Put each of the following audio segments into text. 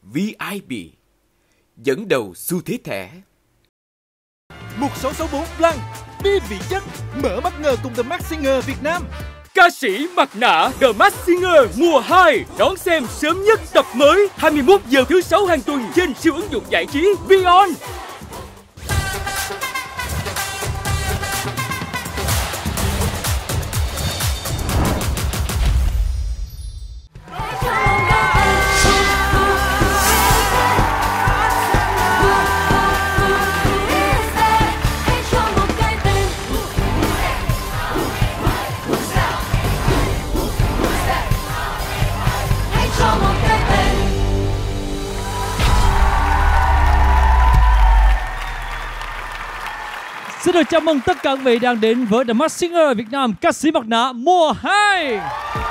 VIP, dẫn đầu xu thế thẻ. 1664 Blanc, bia vị chất, mở mắt ngờ cùng The Masked Singer Việt Nam. Ca sĩ mặt nạ The Masked Singer mùa 2 đón xem sớm nhất tập mới 21 giờ thứ 6 hàng tuần trên siêu ứng dụng giải trí Vion. Xin được chào mừng tất cả quý vị đang đến với The Masked Singer Việt Nam, ca sĩ mặt nạ mùa 2.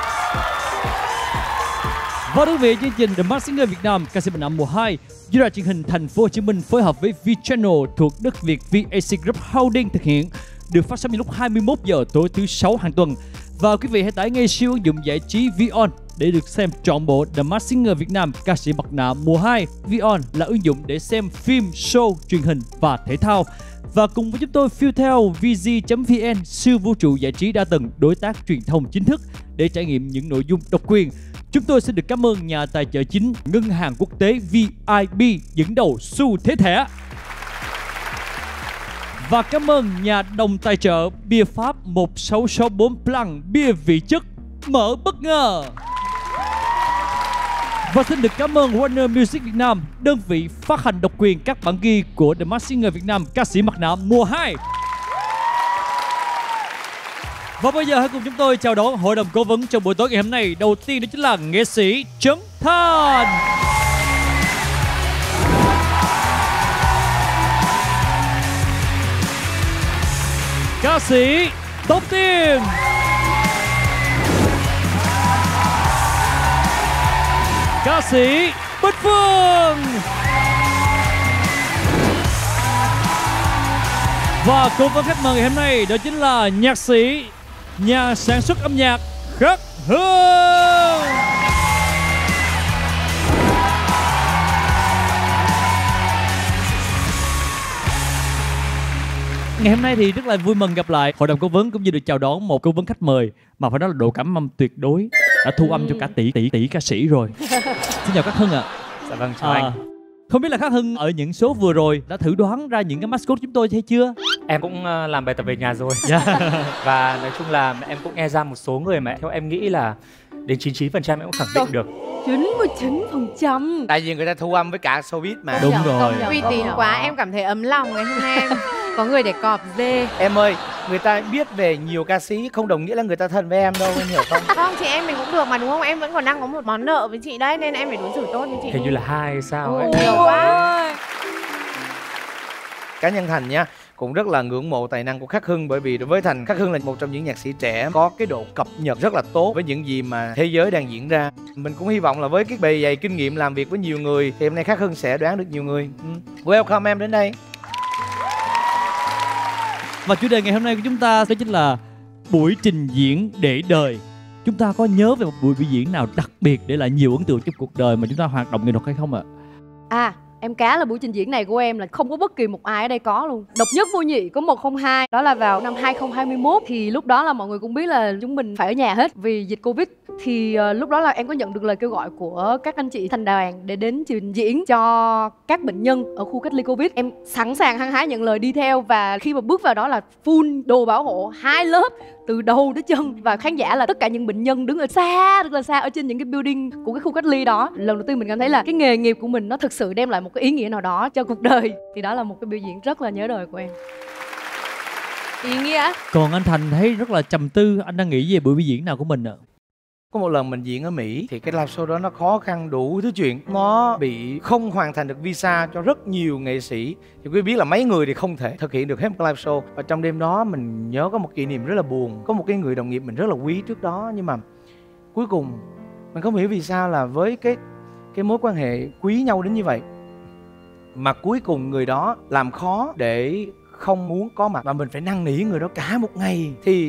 Và thưa quý vị, chương trình The Masked Singer Việt Nam, ca sĩ mặt nạ mùa 2 do đài truyền hình Thành phố Hồ Chí Minh phối hợp với V-Channel thuộc đất Việt VAC Group Holding thực hiện, được phát sóng vào lúc 21 giờ tối thứ 6 hàng tuần. Và quý vị hãy tải ngay siêu ứng dụng giải trí Vion để được xem trọn bộ The Masked Singer Việt Nam, ca sĩ mặt nạ mùa 2. Vion là ứng dụng để xem phim, show, truyền hình và thể thao. Và cùng với chúng tôi phiêu theo VG.vn, siêu vũ trụ giải trí đa tầng, đối tác truyền thông chính thức để trải nghiệm những nội dung độc quyền. Chúng tôi xin được cảm ơn nhà tài trợ chính Ngân hàng Quốc tế VIB dẫn đầu xu thế thẻ. Và cảm ơn nhà đồng tài trợ bia Pháp 1664 Blanc, bia vị chất mở bất ngờ. Và xin được cảm ơn Warner Music Việt Nam, đơn vị phát hành độc quyền các bản ghi của The Masked Singer Việt Nam, ca sĩ mặt nạ mùa 2. Và bây giờ hãy cùng chúng tôi chào đón hội đồng cố vấn trong buổi tối ngày hôm nay. Đầu tiên đó chính là nghệ sĩ Trấn Thành, ca sĩ Tóc Tiên, ca sĩ Bích Phương và cố vấn khách mời ngày hôm nay đó chính là nhạc sĩ, nhà sản xuất âm nhạc Khắc Hương. Ngày hôm nay thì rất là vui mừng gặp lại hội đồng cố vấn cũng như được chào đón một cố vấn khách mời mà phải nói là độ cảm âm tuyệt đối, đã thu âm cho cả tỷ ca sĩ rồi. Xin chào Khắc Hưng ạ. Dạ vâng, chào anh. Không biết là Khắc Hưng ở những số vừa rồi đã thử đoán ra những cái mascot chúng tôi hay chưa? Em cũng làm bài tập về nhà rồi. Yeah. Và nói chung là em cũng nghe ra một số người mà theo em nghĩ là đến 99% em cũng khẳng định được. 99%. Tại vì người ta thu âm với cả showbiz mà. Đúng rồi. Uy tín quá, em cảm thấy ấm lòng ngày hôm nay em có người để cọp dê. Em ơi, người ta biết về nhiều ca sĩ không đồng nghĩa là người ta thân với em đâu, em hiểu không? Không, chị em mình cũng được mà đúng không? Em vẫn còn đang có một món nợ với chị đấy, nên em phải đối xử tốt với chị. Hình như là 2 hay sao ấy. Nhiều quá. Cá nhân Thành nha, cũng rất là ngưỡng mộ tài năng của Khắc Hưng, bởi vì đối với Thành, Khắc Hưng là một trong những nhạc sĩ trẻ có cái độ cập nhật rất là tốt với những gì mà thế giới đang diễn ra. Mình cũng hy vọng là với cái bề dày kinh nghiệm làm việc với nhiều người thì hôm nay Khắc Hưng sẽ đoán được nhiều người. Welcome em đến đây. Và chủ đề ngày hôm nay của chúng ta đó chính là buổi trình diễn để đời. Chúng ta có nhớ về một buổi biểu diễn nào đặc biệt để lại nhiều ấn tượng trong cuộc đời mà chúng ta hoạt động nghệ thuật hay không ạ? Em cá là buổi trình diễn này của em là không có bất kỳ một ai ở đây có luôn. Độc nhất vô nhị, có 102. Đó là vào năm 2021. Thì lúc đó là mọi người cũng biết là chúng mình phải ở nhà hết vì dịch Covid. Thì lúc đó là em có nhận được lời kêu gọi của các anh chị thành đoàn để đến trình diễn cho các bệnh nhân ở khu cách ly Covid. Em sẵn sàng hăng hái nhận lời đi theo. Và khi mà bước vào đó là full đồ bảo hộ 2 lớp từ đầu đến chân. Và khán giả là tất cả những bệnh nhân đứng ở xa, rất là xa ở trên những cái building của cái khu cách ly đó. Lần đầu tiên mình cảm thấy là cái nghề nghiệp của mình nó thực sự đem lại một cái ý nghĩa nào đó cho cuộc đời. Thì đó là một cái biểu diễn rất là nhớ đời của em. Ý nghĩa. Còn anh Thành thấy rất là trầm tư, anh đang nghĩ về buổi biểu diễn nào của mình ạ? Có một lần mình diễn ở Mỹ thì cái live show đó nó khó khăn đủ thứ chuyện. Nó bị không hoàn thành được visa cho rất nhiều nghệ sĩ. Thì quý biết là mấy người thì không thể thực hiện được hết một live show. Và trong đêm đó mình nhớ có một kỷ niệm rất là buồn. Có một cái người đồng nghiệp mình rất là quý trước đó, nhưng mà cuối cùng mình không hiểu vì sao là với cái mối quan hệ quý nhau đến như vậy mà cuối cùng người đó làm khó để không muốn có mặt, và mình phải năn nỉ người đó cả một ngày. Thì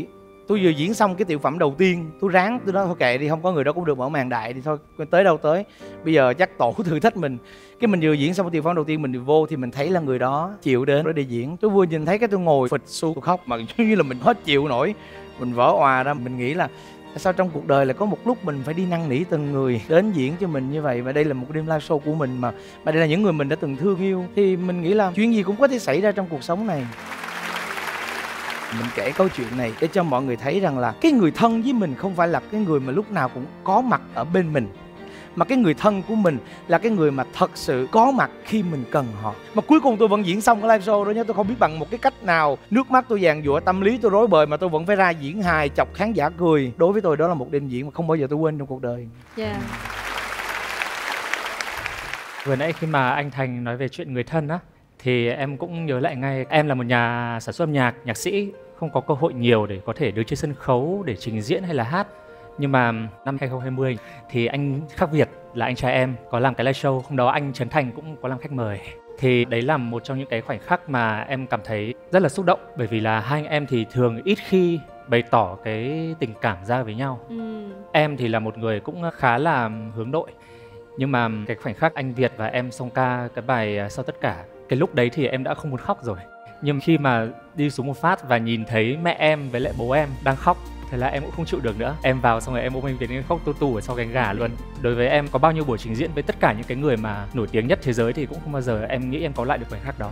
Tôi vừa diễn xong cái tiểu phẩm đầu tiên, tôi ráng, tôi nói thôi kệ đi, không có người đó cũng được, mở màn đại đi thôi, tới đâu tới. Bây giờ chắc tổ thử thách mình. Cái mình vừa diễn xong cái tiểu phẩm đầu tiên, mình vô thì mình thấy là người đó chịu đến để diễn. Tôi vừa nhìn thấy cái tôi ngồi phịch xu, tôi khóc mà như là mình hết chịu nổi. Mình vỡ òa ra, mình nghĩ là sao trong cuộc đời là có một lúc mình phải đi năn nỉ từng người đến diễn cho mình như vậy. Và đây là một đêm live show của mình mà đây là những người mình đã từng thương yêu. Thì mình nghĩ là chuyện gì cũng có thể xảy ra trong cuộc sống này. Mình kể câu chuyện này để cho mọi người thấy rằng là cái người thân với mình không phải là cái người mà lúc nào cũng có mặt ở bên mình, mà cái người thân của mình là cái người mà thật sự có mặt khi mình cần họ. Mà cuối cùng tôi vẫn diễn xong cái live show đó nhé. Tôi không biết bằng một cái cách nào, nước mắt tôi giàn giụa, tâm lý tôi rối bời, mà tôi vẫn phải ra diễn hài, chọc khán giả cười. Đối với tôi đó là một đêm diễn mà không bao giờ tôi quên trong cuộc đời. Vừa nãy khi mà anh Thành nói về chuyện người thân á, thì em cũng nhớ lại ngay. Em là một nhà sản xuất âm nhạc, nhạc sĩ, không có cơ hội nhiều để có thể đứng trên sân khấu để trình diễn hay là hát. Nhưng mà năm 2020 thì anh khác Việt là anh trai em có làm cái live show. Hôm đó anh Trấn Thành cũng có làm khách mời. Thì đấy là một trong những cái khoảnh khắc mà em cảm thấy rất là xúc động. Bởi vì là hai anh em thì thường ít khi bày tỏ cái tình cảm ra với nhau. Em thì là một người cũng khá là hướng nội. Nhưng mà cái khoảnh khắc anh Việt và em song ca cái bài Sau Tất Cả, cái lúc đấy thì em đã không muốn khóc rồi. Nhưng khi mà đi xuống một phát và nhìn thấy mẹ em với lại bố em đang khóc, thế là em cũng không chịu được nữa. Em vào xong rồi em ôm anh Việt, em khóc tu tu ở sau cánh gà luôn. Đối với em có bao nhiêu buổi trình diễn với tất cả những cái người mà nổi tiếng nhất thế giới thì cũng không bao giờ em nghĩ em có lại được khoảnh khắc đó.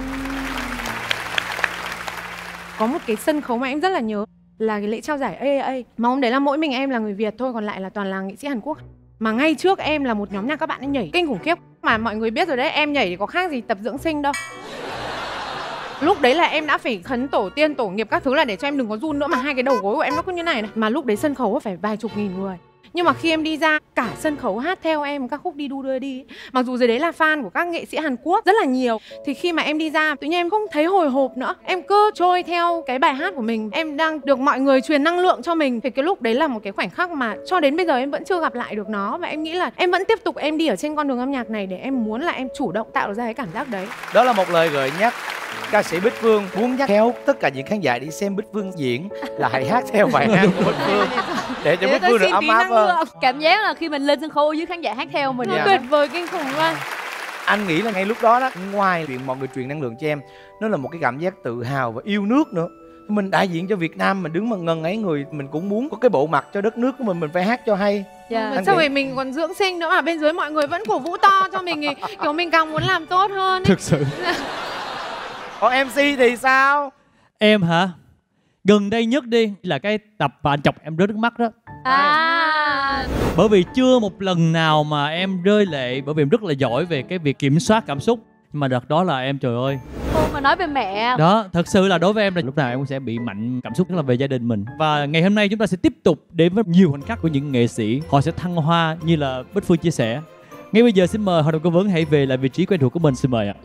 Có một cái sân khấu mà em rất là nhớ là cái lễ trao giải AAA. Mà hôm đấy là mỗi mình em là người Việt thôi, còn lại là toàn là nghệ sĩ Hàn Quốc. Mà ngay trước em là một nhóm nhạc các bạn ấy nhảy kinh khủng khiếp. Mà mọi người biết rồi đấy, em nhảy thì có khác gì tập dưỡng sinh đâu. Lúc đấy là em đã phải khấn tổ tiên tổ nghiệp các thứ là để cho em đừng có run nữa, mà hai cái đầu gối của em nó cứ như này này. Mà lúc đấy sân khấu phải vài chục nghìn người. Nhưng mà khi em đi ra, cả sân khấu hát theo em các khúc Đi Đu Đưa Đi. Mặc dù dưới đấy là fan của các nghệ sĩ Hàn Quốc rất là nhiều, thì khi mà em đi ra, tự nhiên em không thấy hồi hộp nữa. Em cứ trôi theo cái bài hát của mình. Em đang được mọi người truyền năng lượng cho mình. Thì cái lúc đấy là một cái khoảnh khắc mà cho đến bây giờ em vẫn chưa gặp lại được nó. Và em nghĩ là em vẫn tiếp tục em đi ở trên con đường âm nhạc này để em muốn là em chủ động tạo ra cái cảm giác đấy. Đó là một lời gợi nhắc. Ca sĩ Bích Phương muốn nhắc khéo tất cả những khán giả đi xem Bích Phương diễn là hãy hát theo bài hát của Bích Phương để cho Bích Phương được ấm áp hơn. Cảm giác là khi mình lên sân khấu dưới khán giả hát theo mình tuyệt vời kinh khủng luôn. Anh nghĩ là ngay lúc đó ngoài chuyện mọi người truyền năng lượng cho em, nó là một cái cảm giác tự hào và yêu nước nữa. Mình đại diện cho Việt Nam, mình đứng mà ngần ấy người, mình cũng muốn có cái bộ mặt cho đất nước của mình phải hát cho hay. Sao vậy, mình còn dưỡng sinh nữa mà bên dưới mọi người vẫn cổ vũ to cho mình thì kiểu mình càng muốn làm tốt hơn ấy. Thực sự. Còn MC thì sao? Em hả? Gần đây nhất đi là cái tập mà anh chọc em rớt nước mắt đó. Bởi vì chưa một lần nào mà em rơi lệ, bởi vì em rất là giỏi về cái việc kiểm soát cảm xúc. Nhưng mà đợt đó là em, trời ơi. Cô mà nói về mẹ. Đó, thật sự là đối với em là lúc nào em cũng sẽ bị mạnh cảm xúc, rất là về gia đình mình. Và ngày hôm nay chúng ta sẽ tiếp tục đến với nhiều khoảnh khắc của những nghệ sĩ. Họ sẽ thăng hoa như là Bích Phương chia sẻ. Ngay bây giờ xin mời Hội đồng Cố vấn hãy về lại vị trí quen thuộc của mình, xin mời ạ.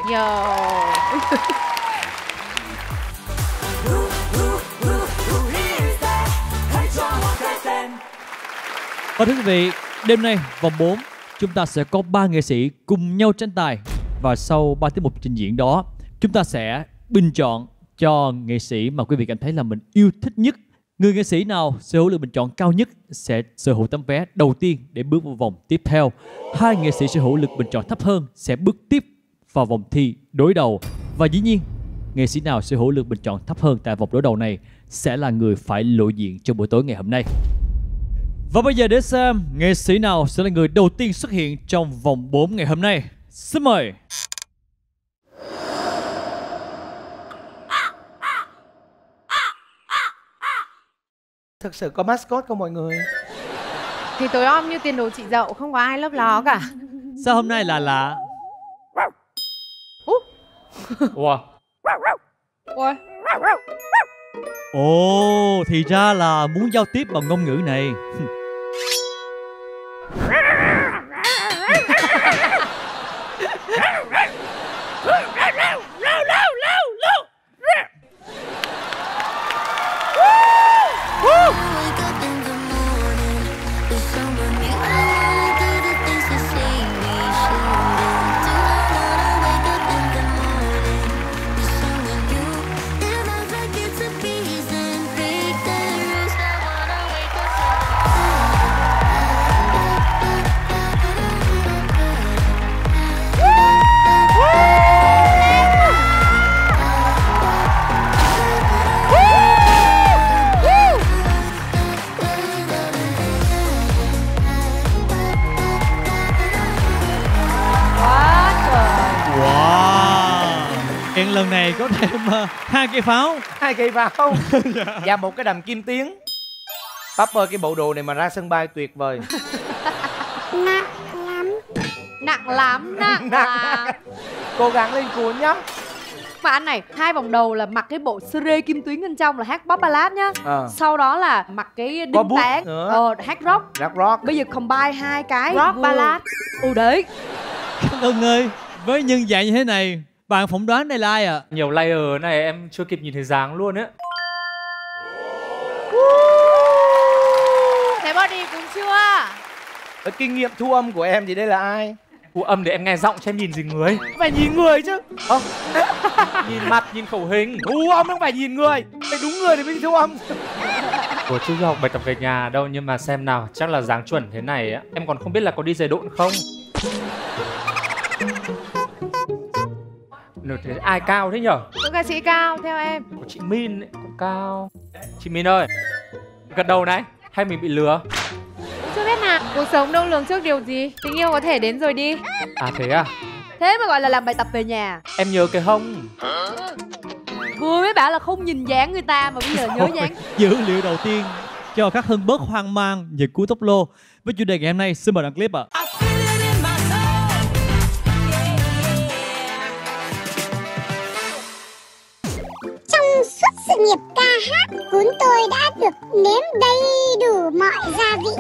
Và thưa quý vị, đêm nay vòng 4 chúng ta sẽ có 3 nghệ sĩ cùng nhau tranh tài. Và sau 3 tiết mục trình diễn đó, chúng ta sẽ bình chọn cho nghệ sĩ mà quý vị cảm thấy là mình yêu thích nhất. Người nghệ sĩ nào sở hữu lượng bình chọn cao nhất sẽ sở hữu tấm vé đầu tiên để bước vào vòng tiếp theo. 2 nghệ sĩ sở hữu lượng bình chọn thấp hơn sẽ bước tiếp vào vòng thi đối đầu. Và dĩ nhiên, nghệ sĩ nào sở hữu lượng bình chọn thấp hơn tại vòng đối đầu này sẽ là người phải lộ diện trong buổi tối ngày hôm nay. Và bây giờ để xem nghệ sĩ nào sẽ là người đầu tiên xuất hiện trong vòng 4 ngày hôm nay. Xin mời. Thật sự có mascot không mọi người? Thì tối om như tiền đồ chị dậu, không có ai lấp ló cả. Sao hôm nay là lạ? Wow. Ồ, thì ra là muốn giao tiếp bằng ngôn ngữ này. lần này có thêm 2 cây pháo. 2 cây pháo. Và 1 cái đầm kim tiến. Pháp ơi, cái bộ đồ này mà ra sân bay tuyệt vời. Nặng lắm, nặng lắm. Cố gắng lên cuốn nhá. Mà anh này, 2 vòng đầu là mặc cái bộ sơ kim tuyến bên trong là hát pop ballad nhá. Sau đó là mặc cái đinh tán hát rock. Rock. Bây giờ combine 2 cái Rock ballad. Đấy. Cảm ơn ơi. Với nhân dạng như thế này, bạn phỏng đoán đây là ai ạ? Nhiều layer này em chưa kịp nhìn thấy dáng luôn á. Thế body cũng chưa. Ở kinh nghiệm thu âm của em thì đây là ai? Thu âm để em nghe giọng chứ em nhìn gì người. Phải nhìn người chứ. Nhìn mặt, nhìn khẩu hình. Thu âm không phải nhìn người. Phải đúng người thì mới thu âm. Ủa chưa học bài tập về nhà đâu, nhưng mà xem nào, chắc là dáng chuẩn thế này á. Em còn không biết là có đi giày độn không. Thế ai cao thế nhở? Nữ ca sĩ cao theo em. Của chị Min ấy, cũng cao. Chị Min ơi, gật đầu này, hay mình bị lừa? Chưa biết nào. Cuộc sống đâu lường trước điều gì. Tình yêu có thể đến rồi đi. À thế à? Thế mà gọi là làm bài tập về nhà. Em nhớ cái hông. Vừa mới bảo là không nhìn dáng người ta mà bây giờ nhớ dáng. Dữ liệu đầu tiên cho các Hân bớt hoang mang về cú tốc lô. Với chủ đề ngày hôm nay, xin mời đoạn clip ạ. Trong suốt sự nghiệp ca hát, Cún tôi đã được nếm đầy đủ mọi gia vị.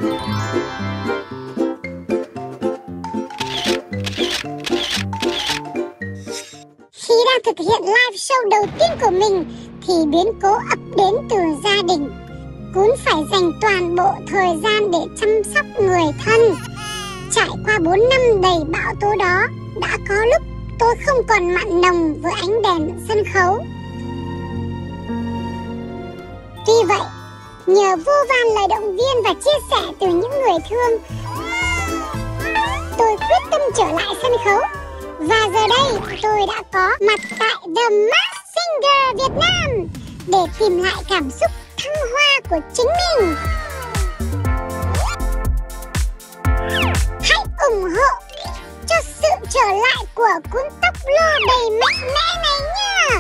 Khi đang thực hiện live show đầu tiên của mình thì biến cố ập đến từ gia đình. Cún phải dành toàn bộ thời gian để chăm sóc người thân. Trải qua 4 năm đầy bão tố đó, đã có lúc tôi không còn mặn nồng với ánh đèn sân khấu. Tuy vậy, nhờ vô vàn lời động viên và chia sẻ từ những người thương, tôi quyết tâm trở lại sân khấu. Và giờ đây, tôi đã có mặt tại The Masked Singer Việt Nam để tìm lại cảm xúc thăng hoa của chính mình. Hãy ủng hộ cho sự trở lại của Cún tóc lô đầy mạnh mẽ này nha.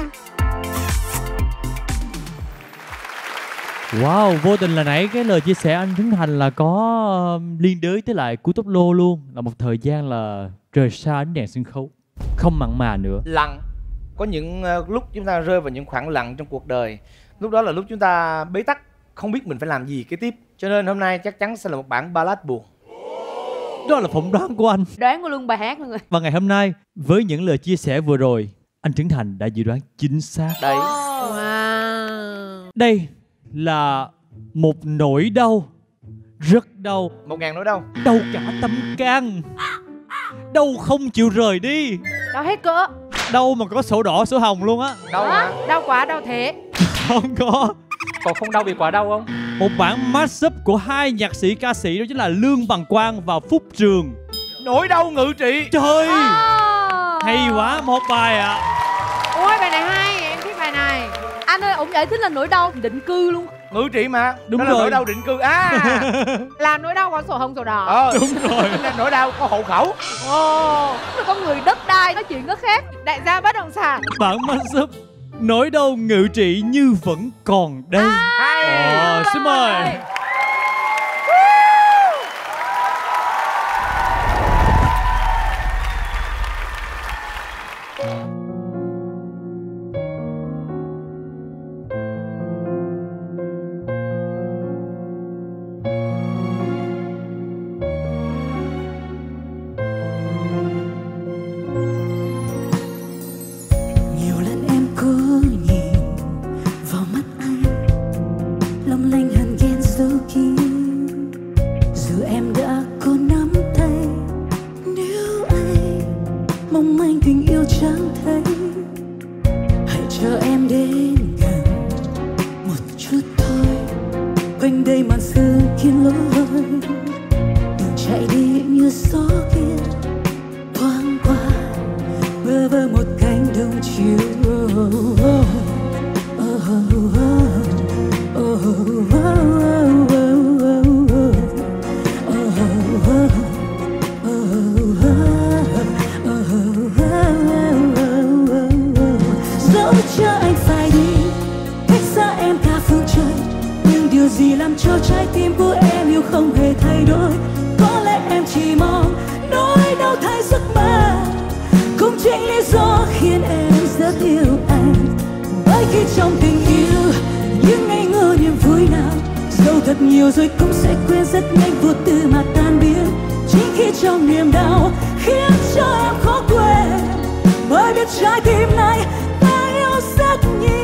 Wow, vô tình là nãy cái lời chia sẻ anh Trấn Thành là có liên đới tới lại cú tốc lô luôn. Là một thời gian là rời xa ánh đèn sân khấu, không mặn mà nữa. Lặng. Có những lúc chúng ta rơi vào những khoảng lặng trong cuộc đời. Lúc đó là lúc chúng ta bế tắc, không biết mình phải làm gì kế tiếp. Cho nên hôm nay chắc chắn sẽ là một bản ballad buồn. Đó là phỏng đoán của anh. Đoán của luôn bài hát luôn rồi. Và ngày hôm nay, với những lời chia sẻ vừa rồi, anh Trấn Thành đã dự đoán chính xác. Đấy. Wow. Đây là một nỗi đau, rất đau. 1000 nỗi đau. Đau cả tâm can. Đau không chịu rời đi. Đau hết cỡ. Đau mà có sổ đỏ sổ hồng luôn á. Đau hả? Đau quá, đau thế. Không có. Có không đau vì quá đau không? Một bản mashup của 2 nhạc sĩ ca sĩ, đó chính là Lương Bằng Quang và Phúc Trường. Nỗi đau ngự trị. Trời, hay quá, một bài ạ. Ôi bài này hay, em thích bài này. Anh ơi, ổng giải thích là nỗi đau định cư luôn. Ngự trị mà. Đúng đó rồi. là nỗi đau định cư. Là nỗi đau có sổ hồng sổ đỏ. Đúng rồi. Là nỗi đau có hộ khẩu. Là con người đất đai nói chuyện nó khác. Đại gia bất động sản. Bản mashup nỗi đau ngự trị như vẫn còn đây. Xin mời. long lanh hẳn ghen dấu khi trong tình yêu những ngày ngơ niềm vui nào dẫu thật nhiều rồi cũng sẽ quên rất nhanh, vô tư mà tan biến. Chính khi trong niềm đau khiến cho em khó quên, mới biết trái tim này ta yêu rất nhiều.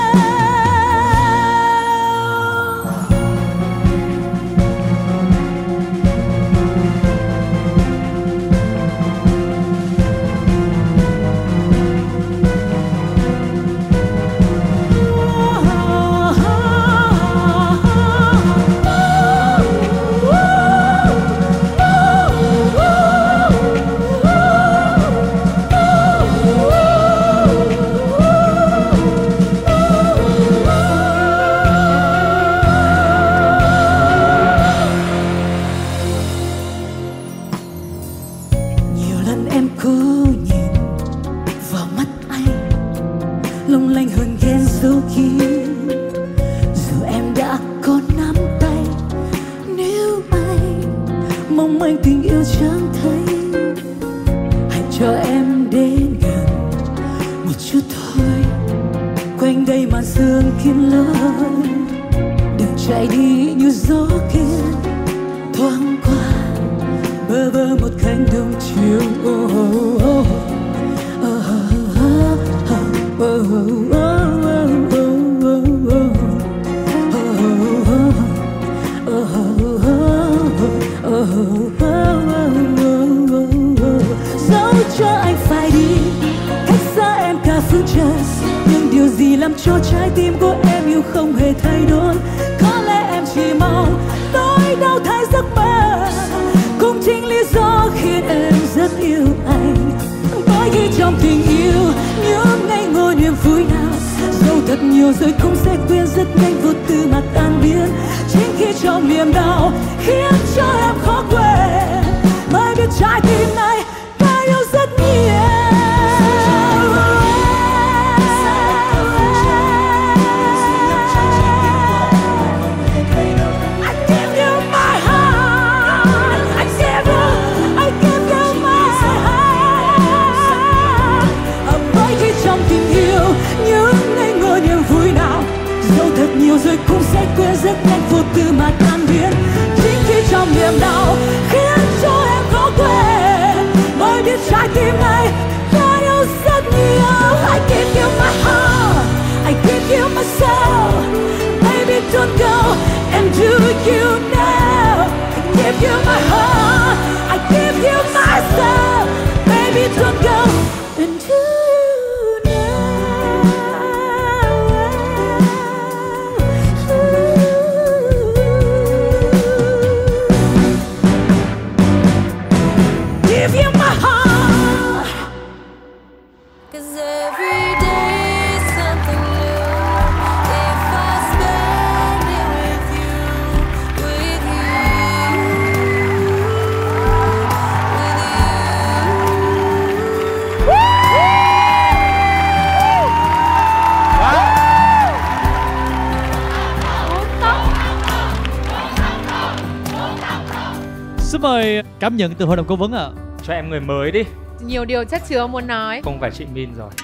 Mời cảm nhận từ hội đồng cố vấn ạ. Cho em người mới đi. Nhiều điều chất chứa muốn nói. Không phải chị Min rồi.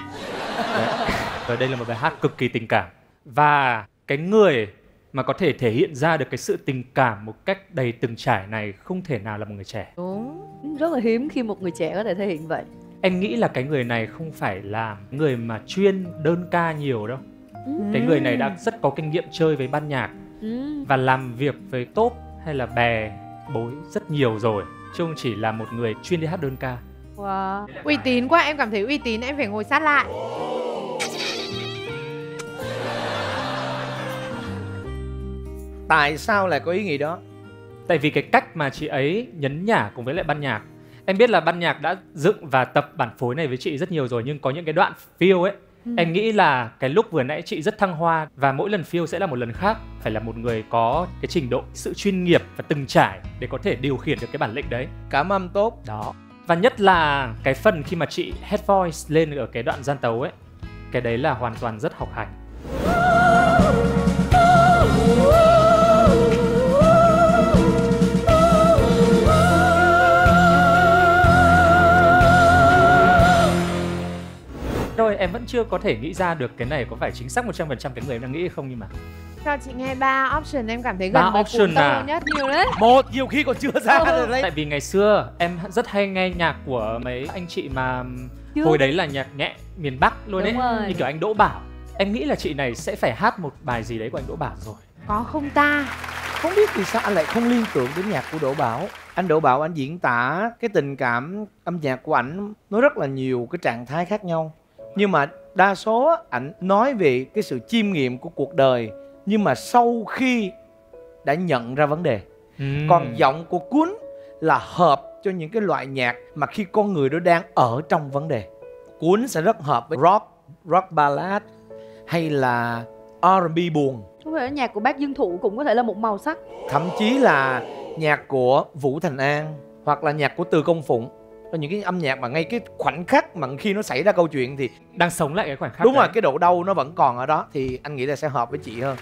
Rồi đây là một bài hát cực kỳ tình cảm. Và cái người mà có thể thể hiện ra được cái sự tình cảm một cách đầy từng trải này không thể nào là một người trẻ. Đúng. Rất là hiếm khi một người trẻ có thể thể hiện vậy. Em nghĩ là cái người này không phải là người mà chuyên đơn ca nhiều đâu. Cái người này đã rất có kinh nghiệm chơi với ban nhạc và làm việc với top hay là bè bối rất nhiều rồi, chứ không chỉ là một người chuyên đi hát đơn ca. Wow. Uy tín quá, em cảm thấy uy tín, em phải ngồi sát lại. Tại sao lại có ý nghĩ đó? Tại vì cái cách mà chị ấy nhấn nhả cùng với lại ban nhạc. Em biết là ban nhạc đã dựng và tập bản phối này với chị rất nhiều rồi, nhưng có những cái đoạn feel ấy em nghĩ là cái lúc vừa nãy chị rất thăng hoa, và mỗi lần feel sẽ là một lần khác. Phải là một người có cái trình độ, sự chuyên nghiệp và từng trải để có thể điều khiển được cái bản lĩnh đấy. Cảm âm tốt. Đó. Và nhất là cái phần khi mà chị head voice lên ở cái đoạn gian tấu ấy, cái đấy là hoàn toàn rất học hành. Rồi em vẫn chưa có thể nghĩ ra được cái này có phải chính xác 100% cái người em đang nghĩ hay không, nhưng mà Cho chị nghe 3 option em cảm thấy Ba gần với option cuốn tâu à? nhất. Nhiều đấy. Một nhiều khi còn chưa ra rồi đấy. tại vì ngày xưa em rất hay nghe nhạc của mấy anh chị mà Chưa. hồi đấy là nhạc nhẹ miền Bắc luôn Đúng đấy, rồi. như kiểu anh Đỗ Bảo. Em nghĩ là chị này sẽ phải hát một bài gì đấy của anh Đỗ Bảo rồi. Có không ta? Không biết vì sao anh lại không liên tưởng đến nhạc của Đỗ Bảo. Anh Đỗ Bảo anh diễn tả cái tình cảm âm nhạc của ảnh nó rất là nhiều cái trạng thái khác nhau. Nhưng mà đa số á, ảnh nói về cái sự chiêm nghiệm của cuộc đời, nhưng mà sau khi đã nhận ra vấn đề. Còn giọng của Cuốn là hợp cho những cái loại nhạc mà khi con người đó đang ở trong vấn đề. Cuốn sẽ rất hợp với rock ballad hay là R&B buồn. Có thể nhạc của bác Dương Thụ cũng có thể là một màu sắc. Thậm chí là nhạc của Vũ Thành An hoặc là nhạc của Từ Công Phụng. Có những cái âm nhạc mà ngay cái khoảnh khắc mà khi nó xảy ra câu chuyện thì đang sống lại cái khoảnh khắc. Đúng đấy. rồi, cái độ đau nó vẫn còn ở đó. Thì anh nghĩ là sẽ hợp với chị hơn.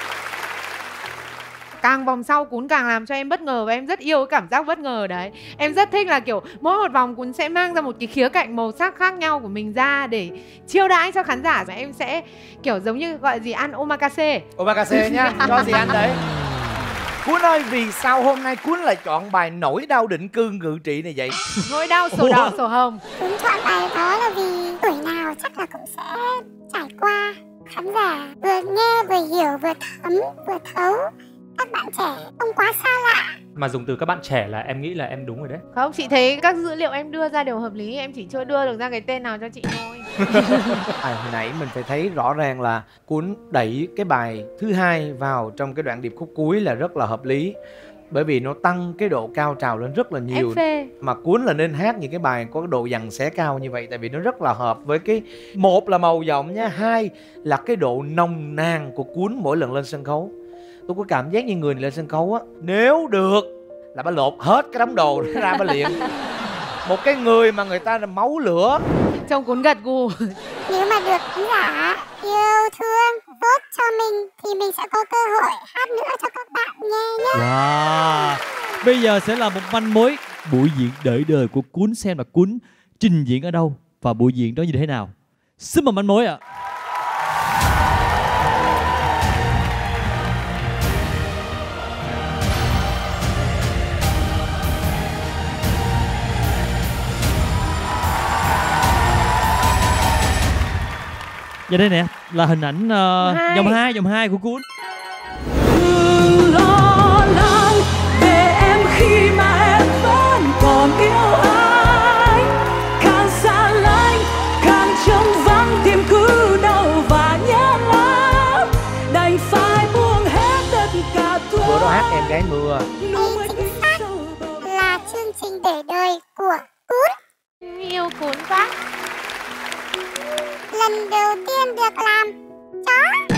Càng vòng sau Cún càng làm cho em bất ngờ, và em rất yêu cái cảm giác bất ngờ đấy. Em rất thích là kiểu mỗi một vòng Cún sẽ mang ra một cái khía cạnh màu sắc khác nhau của mình ra để chiêu đãi cho khán giả. Và em sẽ kiểu giống như gọi gì, ăn omakase. Omakase nhá, cho gì ăn đấy. Cuốn ơi, vì sao hôm nay Cuốn lại chọn bài Nỗi Đau Định Cư Ngự Trị này vậy? Nỗi đau sổ đỏ sổ hồng. Cuốn chọn bài đó là vì tuổi nào chắc là cũng sẽ trải qua. Khán giả vừa nghe vừa hiểu vừa thấm vừa thấu. Các bạn trẻ không quá xa lạ. Mà dùng từ các bạn trẻ là em nghĩ là em đúng rồi đấy. Không, chị thấy các dữ liệu em đưa ra đều hợp lý. Em chỉ chưa đưa được ra cái tên nào cho chị thôi. Hồi nãy mình phải thấy rõ ràng là Cuốn đẩy cái bài thứ hai vào trong cái đoạn điệp khúc cuối là rất là hợp lý. Bởi vì nó tăng cái độ cao trào lên rất là nhiều. Em phê. Mà Cuốn là nên hát những cái bài có độ dằn xé cao như vậy. Tại vì nó rất là hợp với cái, một là màu giọng nha, hai là cái độ nồng nàn của Cuốn mỗi lần lên sân khấu. Tôi có cảm giác như người này lên sân khấu á, nếu được là bà lột hết cái đống đồ ra bà luyện. Một cái người mà người ta là máu lửa. Trông Cún gật gù. Nếu mà được khán giả yêu thương tốt cho mình thì mình sẽ có cơ hội hát nữa cho các bạn nghe nhé. Wow. Bây giờ sẽ là một manh mối buổi diễn đợi đời của Cuốn, xem là Cuốn trình diễn ở đâu và buổi diễn đó như thế nào. Xin mời manh mối ạ. Và đây nè là hình ảnh dòng 2 của Cuốn. Đừng lo lắng về em khi mà em vẫn còn yêu anh. Càng xa lánh, càng trống vắng, tim cứ đau và nhớ lắm. Đành phải buông hết tất cả thôi. Bữa đó hát Em Gái Mưa. Đây chính xác là chương trình để đời của Cún. Yêu Cún quá. Lần đầu tiên được làm chó.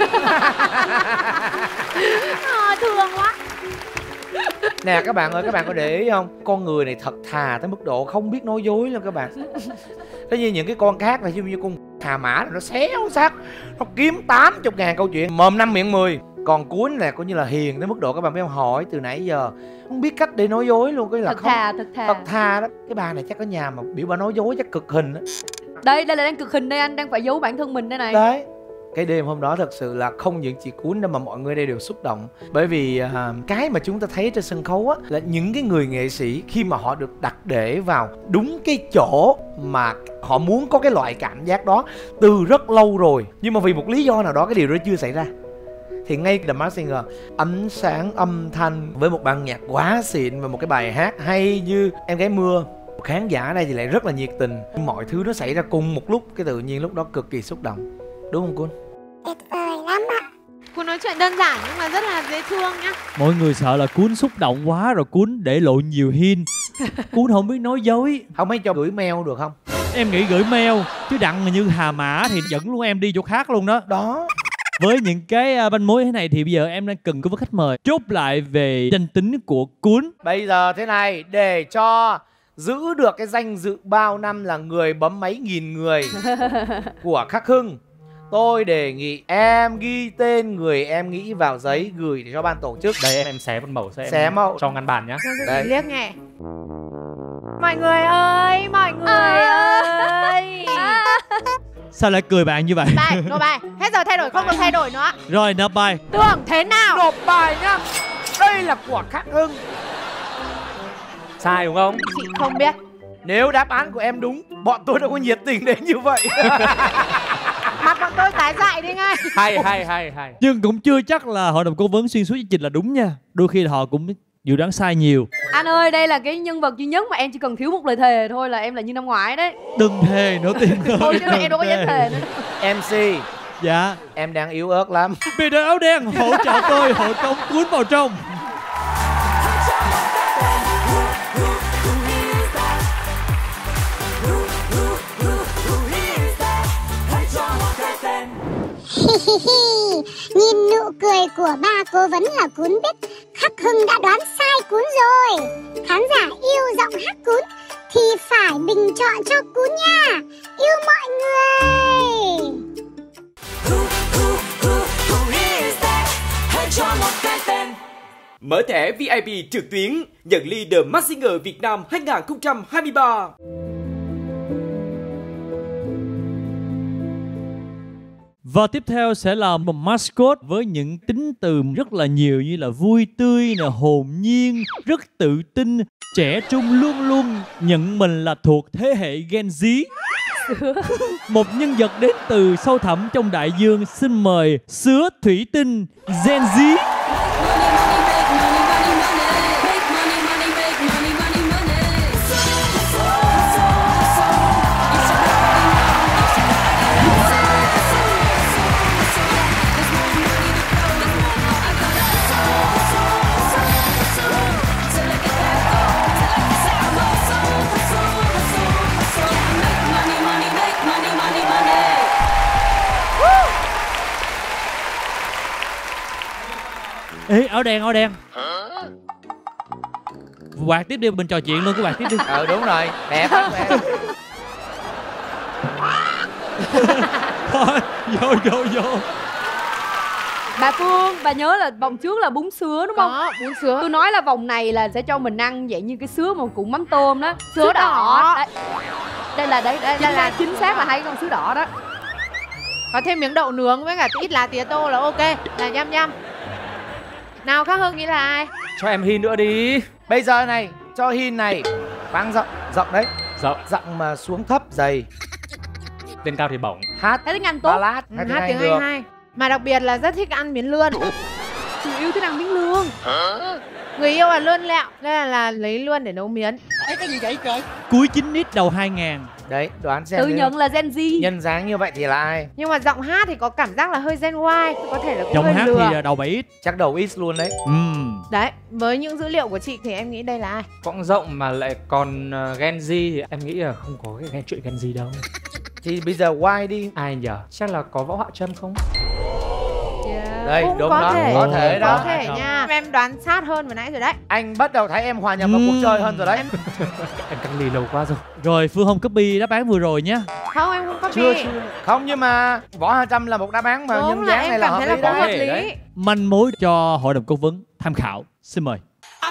Thương quá. Nè các bạn ơi, các bạn có để ý không? Con người này thật thà tới mức độ không biết nói dối luôn các bạn. Thế như những cái con khác là như con Hà Mã nó xéo xác, nó kiếm 80.000 câu chuyện, mồm 5 miệng 10. Còn Cuốn là coi như là hiền tới mức độ các bạn biết không? Hỏi từ nãy giờ không biết cách để nói dối luôn. Cái là Thật thật thà đó. Cái bà này chắc có nhà mà biểu bà nói dối chắc cực hình đó. Đây là đang cực hình đây, anh đang phải giấu bản thân mình đây này. Đấy. Cái đêm hôm đó thật sự là không những chị Cuốn đâu mà mọi người đây đều xúc động. Bởi vì cái mà chúng ta thấy trên sân khấu á, là những cái người nghệ sĩ khi mà họ được đặt để vào đúng cái chỗ mà họ muốn có cái loại cảm giác đó từ rất lâu rồi. Nhưng mà vì một lý do nào đó cái điều đó chưa xảy ra. Thì ngay The Masked Singer, ánh sáng âm thanh với một ban nhạc quá xịn và một cái bài hát hay như Em Gái Mưa, khán giả ở đây thì lại rất là nhiệt tình. Mọi thứ nó xảy ra cùng một lúc, cái tự nhiên lúc đó cực kỳ xúc động. Đúng không Cuốn? Tuyệt vời lắm ạ. Cún nói chuyện đơn giản nhưng mà rất là dễ thương nhá. Mọi người sợ là Cuốn xúc động quá rồi Cuốn để lộ nhiều hint. Cuốn không biết nói dối. Không mấy cho gửi mail được không? Em nghĩ gửi mail, chứ đặng như Hà Mã thì dẫn luôn em đi chỗ khác luôn đó. Đó. Với những cái manh mối thế này thì bây giờ em đang cần có với khách mời chốt lại về danh tính của Cuốn. Bây giờ thế này, để cho giữ được cái danh dự bao năm là người bấm máy nghìn người của Khắc Hưng, tôi đề nghị em ghi tên người em nghĩ vào giấy gửi để cho ban tổ chức. Đây em xé một mẩu sẽ Xé mẫu cho ngăn bàn nhá. Đây. Liếc nhẹ. Mọi người ơi, mọi người ơi. Sao lại cười bạn như vậy? Bài, nộp bài. Hết giờ thay đổi, không được thay đổi nữa. Rồi nộp bài. Tưởng thế nào? Nộp bài nhá. Đây là của Khắc Hưng. Sai đúng không? Chị không biết. Nếu đáp án của em đúng, bọn tôi đâu có nhiệt tình đến như vậy. Mặt bọn tôi tái dại đi ngay. Hay. Nhưng cũng chưa chắc là hội đồng cố vấn xuyên suốt chương trình là đúng nha. Đôi khi là họ cũng dự đoán sai nhiều. Anh ơi, đây là cái nhân vật duy nhất mà em chỉ cần thiếu một lời thề thôi là em là như năm ngoái đấy. Đừng thề nữa Tiên ơi. Thôi chứ em đâu có dám thề nữa. MC, Dạ. em đang yếu ớt lắm. Bị đội áo đen hỗ trợ tôi, hội công cuốn vào trong. Nhìn nụ cười của ba cố vấn là Cún biết Khắc Hưng đã đoán sai Cún rồi. Khán giả yêu giọng hát Cún thì phải bình chọn cho Cún nha. Yêu mọi người. Mở thẻ VIP trực tuyến nhận ly The Masked Singer Việt Nam 2023. Và tiếp theo sẽ là một mascot với những tính từ rất là nhiều như là vui tươi, hồn nhiên, rất tự tin, trẻ trung, luôn luôn nhận mình là thuộc thế hệ Gen Z. Một nhân vật đến từ sâu thẳm trong đại dương, xin mời Sứa Thủy Tinh Gen Z. Ê, áo đen. Quạt tiếp đi, mình trò chuyện luôn, cái quạt tiếp đi. Đúng rồi, đẹp lắm em. Thôi, vô. Bà Phương, bà nhớ là vòng trước là bún sứa đúng không? Có, bún sứa. Tôi nói là vòng này là sẽ cho mình ăn dạng như cái sứa mà cùng mắm tôm đó. Sứa đỏ. Đây là chính xác là 2 con sứa đỏ đó. Có thêm miếng đậu nướng với cả ít lá tía tô là ok. Là nhăm. Nào Khắc Hưng nghĩ là ai? Cho em hint nữa đi. Bây giờ này, cho hint này. Vang rộng đấy. Rộng mà xuống thấp dày. Lên cao thì bổng. Hát Thế tiếng Anh tốt. ballad. Hát tiếng Anh hay. Mà đặc biệt là rất thích ăn miến lươn. Người yêu thích ăn miến lươn. Người yêu là lươn lẹo, nên là lấy lươn để nấu miến. Cái gì vậy trời? Cuối 9X đầu 2000. Đấy, đoán xem. Tự nhận là Gen Z. Nhân dáng như vậy thì là ai? Nhưng mà giọng hát thì có cảm giác là hơi Gen Y. Có thể là cũng Giọng hơi hát lừa. thì đầu 7X. Chắc đầu X luôn đấy. Đấy, với những dữ liệu của chị thì em nghĩ đây là ai? Quãng rộng mà lại còn Gen Z thì em nghĩ là không có cái chuyện Gen Z đâu. Thì bây giờ Y đi. Ai nhở? Chắc là có Võ Hạo Trâm không? Đây, cũng đúng có đó, thể. có thể đó. Có thể nha. Em đoán sát hơn vừa nãy rồi đấy. Anh bắt đầu thấy em hòa nhập vào cuộc chơi hơn rồi đấy. Em cách ly lâu quá rồi. Rồi Phương không copy đáp án vừa rồi nhé. Không, em không copy. Chưa. Không, nhưng mà Võ Hạo Trâm là một đáp án mà đúng nhân là dáng em này là cảm hợp thấy là lý cũng hợp đấy. lý. Manh mối cho hội đồng cố vấn tham khảo. Xin mời.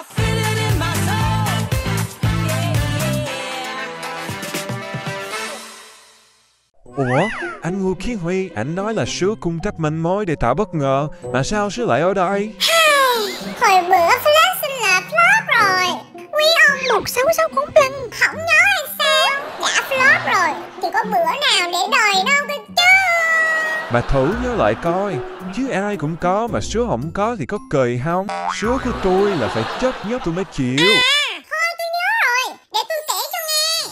Ủa, anh Ngô Kiến Huy, anh nói là Sứa cung cấp manh mối để tạo bất ngờ, mà sao Sứa lại ở đây? Hồi bữa Flash xin là flop rồi. Quý ông 1660 không nhớ hay sao? Đã flop rồi thì có bữa nào để đòi đâu cơ chứ. Bà thử nhớ lại coi, chứ ai cũng có mà Sứa không có thì có cười không? Sứa của tôi là phải chấp nhất tôi mới chịu. Thôi tôi nhớ rồi, để tôi kể cho nghe.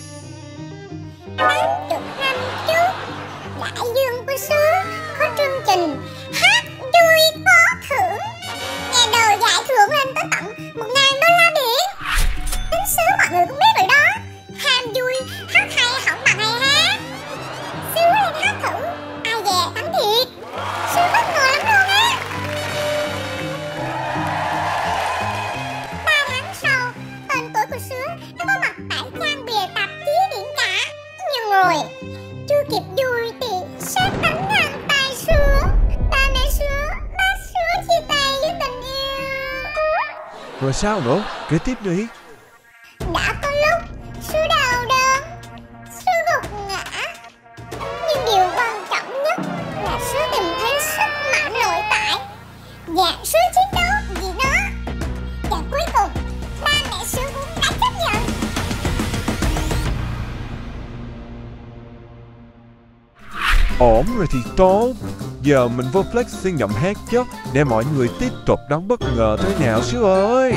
80 năm trước, đại dương của Sứa có chương trình hát vui có thưởng. Ngày đầu giải thưởng lên tới tận $1.000 Biển. Tính Sứa mọi người cũng biết rồi đó. Ham vui, hát hay không bằng hay hát. Sứa lên hát thử, ai dè thắng thiệt. Sứa bất ngờ lắm luôn á. 3 tháng sau, tên tuổi của Sứa đã có mặt tại trang bìa tạp chí Điện Cả. Nhưng rồi, chưa kịp vui thì sếp đánh ngang tay Sứa. Ba mẹ Sứa bắt Sứa chia tay với tình yêu. Rồi sao nữa? Kể tiếp đi. Đã có lúc Sứa đau đớn, Sứa gục ngã. Nhưng điều Ổn rồi thì tốt. Giờ mình vô flex xuyên giọng hát chứ, để mọi người tiếp tục đón bất ngờ thế nào Sứa ơi.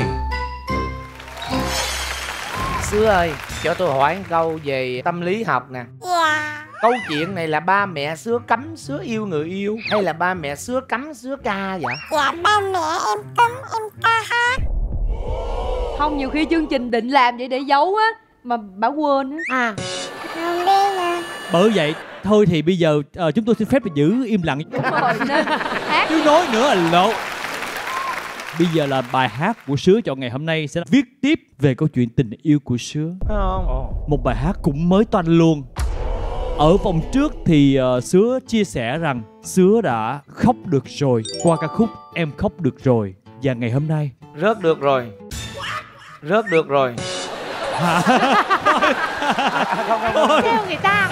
Sứa ơi, cho tôi hỏi một câu về tâm lý học nè. Câu chuyện này là ba mẹ Sứa cấm Sứa yêu người yêu, hay là ba mẹ Sứa cấm Sứa ca vậy? Dạ ba mẹ em cấm em ca hát. Không, nhiều khi chương trình định làm vậy để giấu á, mà bà quên á. Không đi nè. Bởi vậy thôi thì bây giờ chúng tôi xin phép được giữ im lặng. Đúng rồi, nên hát. Chứ nói nữa là lộ. Bây giờ là bài hát của Sứa chọn ngày hôm nay sẽ viết tiếp về câu chuyện tình yêu của Sứa. Một bài hát cũng mới toanh luôn. Ở vòng trước thì Sứa chia sẻ rằng Sứa đã khóc được rồi qua ca khúc Em Khóc Được Rồi. Và ngày hôm nay Rớt được rồi. Rớt được rồi. Không theo người ta.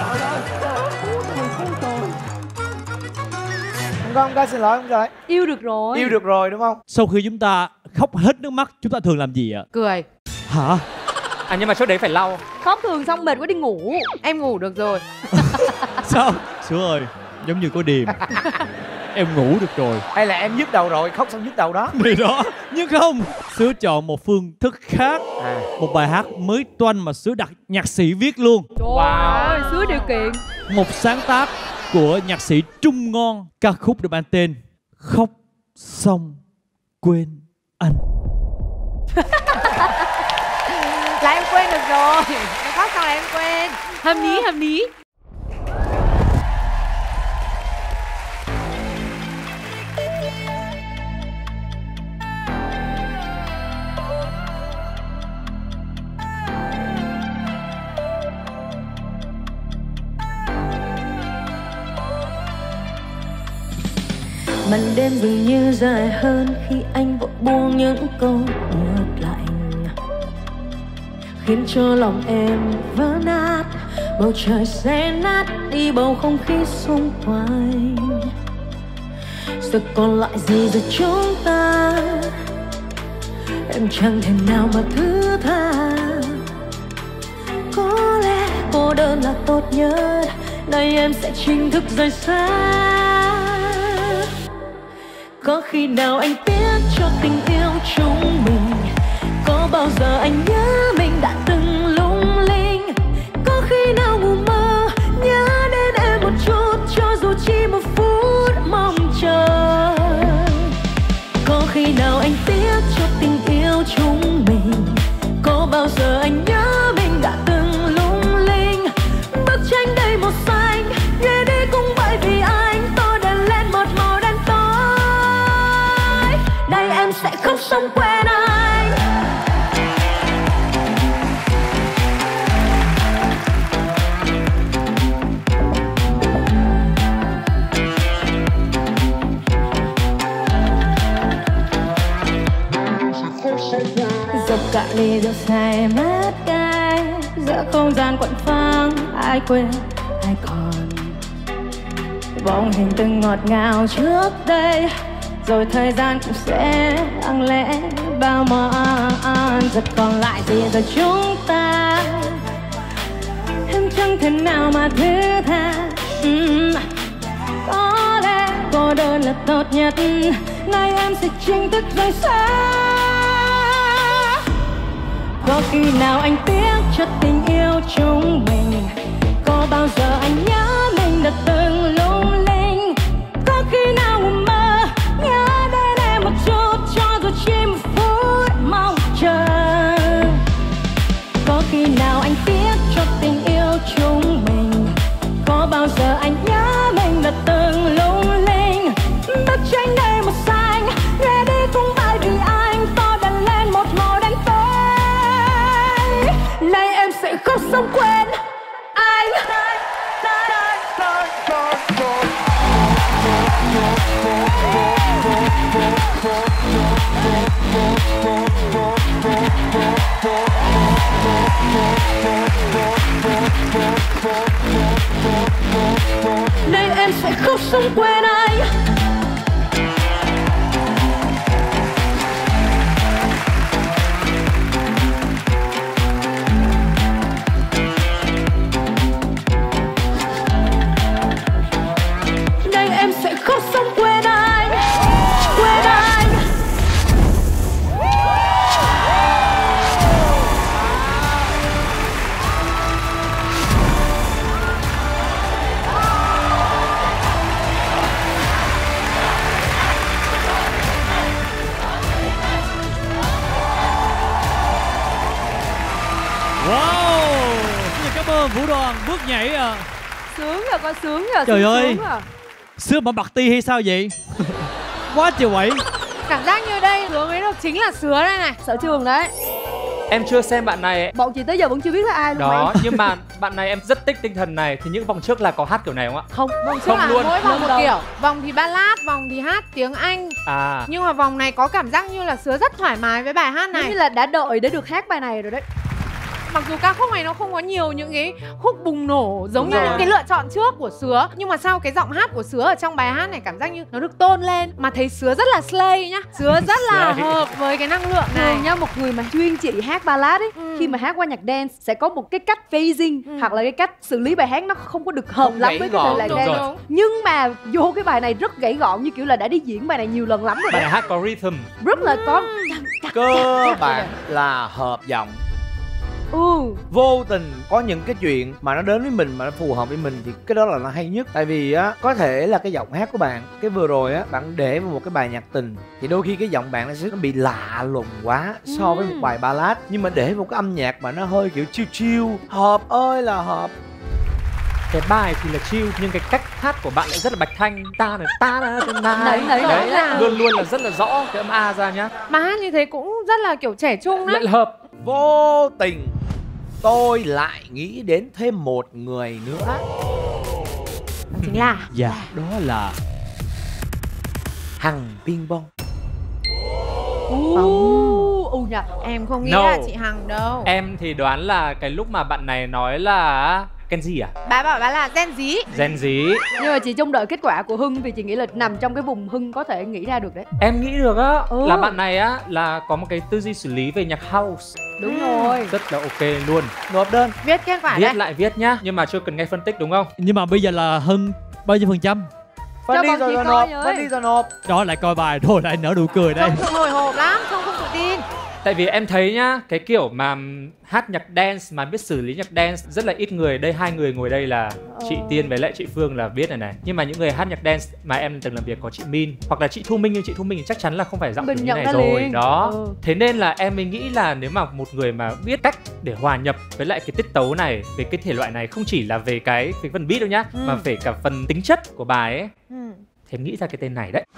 Không có, xin lỗi, không rồi. Yêu được rồi. Yêu được rồi đúng không? sau khi chúng ta khóc hết nước mắt, chúng ta thường làm gì ạ? Cười. Hả? À nhưng mà trước đấy phải lau. Khóc thường xong mệt quá đi ngủ. Em ngủ được rồi. Sao? Sứa ơi, giống như có điềm. Em ngủ được rồi. Hay là em nhức đầu rồi, khóc xong nhức đầu đó. Thì đó, nhưng không. Sứa chọn một phương thức khác. Một bài hát mới toanh mà Sứa đặt nhạc sĩ viết luôn. Trời ơi, Sứa điều kiện. Một sáng tác của nhạc sĩ Trung Ngon. Ca khúc được mang tên Khóc Xong Quên Anh. Là em quên được rồi. Em khóc xong là em quên. Hâm ní, hâm ní. Màn đêm dường như dài hơn khi anh vội buông những câu nhớ lạnh, khiến cho lòng em vỡ nát. Bầu trời sẽ nát đi bầu không khí xung quanh. Giờ còn lại gì giữa chúng ta? Em chẳng thể nào mà thứ tha. Có lẽ cô đơn là tốt nhất. Nay em sẽ chính thức rời xa. Có khi nào anh tiếc cho tình yêu chúng mình? Có bao giờ anh nhớ mình đã từng lung linh? Có khi nào ngủ mơ nhớ đến em một chút, cho dù chỉ một phút mong chờ? Có khi nào anh tiếc cho tình yêu chúng mình? Có bao giờ anh nhớ mình đã từng lung linh? Bức tranh đầy màu xanh, nhé đi cũng vậy vì anh. Tôi đèn lên một màu đen tối. Đây em sẽ khóc xong quên anh. Dọc cạn ly rượu say mất cay, giữa không gian quạnh phang ai quên ai còn bóng hình từng ngọt ngào trước đây, rồi thời gian cũng sẽ lặng lẽ bao mòn. Giờ còn lại gì giờ chúng ta? Em chẳng thể nào mà thứ tha. Có lẽ cô đơn là tốt nhất. Nay em sẽ chính thức rời xa. Có khi nào anh tiếc cho tình yêu chúng mình? Có bao giờ anh nhớ mình đã từng lung linh? Có khi nào ngủ mơ nhớ đến em một chút, cho dù chỉ một phút mong chờ? Có khi nào anh tiếc cho tình yêu chúng mình? Có bao giờ anh nhớ mình đã từng lung linh? Bức tranh đầy màu xanh, nghe đi cũng vậy vì anh. Tôi đặt lên một màu đen tối. Nay em sẽ khóc xong quên anh. Nay em sẽ khóc xong quên anh. Wow, xin cảm ơn Vũ Đoàn bước nhảy à. Sướng rồi, con sướng rồi. Trời ơi, sướng rồi. Sữa mà bạc ti hay sao vậy? Quá trời quậy. Cảm giác như đây hướng ấy đâu chính là Sứa đây này. Sở Trường đấy. Em chưa xem bạn này. Bọn chị tới giờ vẫn chưa biết là ai luôn. Đó, nhưng mà bạn này em rất thích tinh thần này. Thì những vòng trước là có hát kiểu này không ạ? Không, vòng trước không là luôn. mỗi vòng một kiểu. Vòng thì ballad, vòng thì hát tiếng Anh. À. Nhưng mà vòng này có cảm giác như là Sứa rất thoải mái với bài hát này. Giống như là đã đợi để được hát bài này rồi đấy. Mặc dù ca khúc này nó không có nhiều những cái khúc bùng nổ giống Đúng như rồi. những cái lựa chọn trước của Sứa, nhưng mà sau cái giọng hát của Sứa ở trong bài hát này cảm giác như nó được tôn lên, mà thấy Sứa rất là slay nhá. Sứa rất là hợp với cái năng lượng này. Thường nha, một người mà chuyên chỉ hát ballad ấy, khi mà hát qua nhạc dance sẽ có một cái cách phrasing hoặc là cái cách xử lý bài hát nó không có được hợp Không lắm gãy với cái gọn. lời Đúng dance. rồi. Nhưng mà vô cái bài này rất gãy gọn, như kiểu là đã đi diễn bài này nhiều lần lắm rồi Bài đấy. hát có rhythm. Rất là có Cơ bản là hợp giọng. Vô tình có những cái chuyện mà nó đến với mình mà nó phù hợp với mình thì cái đó là nó hay nhất. Tại vì á, có thể là cái giọng hát của bạn, cái vừa rồi á, bạn để vào một cái bài nhạc tình thì đôi khi cái giọng bạn nó bị lạ lùng quá so với một bài ballad. Nhưng mà để một cái âm nhạc mà nó hơi kiểu chill chill, hợp ơi là hợp. Cái bài thì là chill nhưng cái cách hát của bạn lại rất là bạch thanh. Ta này, ta này, Đấy là luôn luôn là rất là rõ cái âm A ra nhá. mà hát như thế cũng rất là kiểu trẻ trung đấy. Lại là hợp. Vô tình tôi lại nghĩ đến thêm một người nữa. Đó chính là Dạ, đó là Hằng Ping Pong. nhỉ. Em không nghĩ No. là chị Hằng đâu. Em thì đoán là cái lúc mà bạn này nói là Kenji à? Bà bảo bà là Gen Z. Gen Z. Nhưng mà chị trông đợi kết quả của Hưng vì chị nghĩ là nằm trong cái vùng Hưng có thể nghĩ ra được đấy. Em nghĩ được á, là bạn này á là có một cái tư duy xử lý về nhạc house. Đúng rồi. Rất là ok luôn. Nộp đơn. Viết kết quả Viết đây. lại viết nhá, nhưng mà chưa cần nghe phân tích đúng không? Nhưng mà bây giờ là Hưng bao nhiêu phần trăm? Phân đi rồi nộp, phân đi rồi nộp. Đó lại coi bài thôi lại nở nụ cười đây. Không hồi hộp lắm, không tự tin. Tại vì em thấy nhá, cái kiểu mà hát nhạc dance mà biết xử lý nhạc dance rất là ít người. Đây hai người ngồi đây là chị Tiên với lại chị Phương là biết này. Nhưng mà những người hát nhạc dance mà em từng làm việc có chị Min hoặc là chị Thu Minh, nhưng chị Thu Minh thì chắc chắn là không phải giọng kiểu như này rồi. liền. Đó. Thế nên là em mới nghĩ là nếu mà một người mà biết cách để hòa nhập với lại cái tiết tấu này, về cái thể loại này, không chỉ là về cái phần beat đâu nhá, mà về cả phần tính chất của bài ấy, thì em nghĩ ra cái tên này đấy.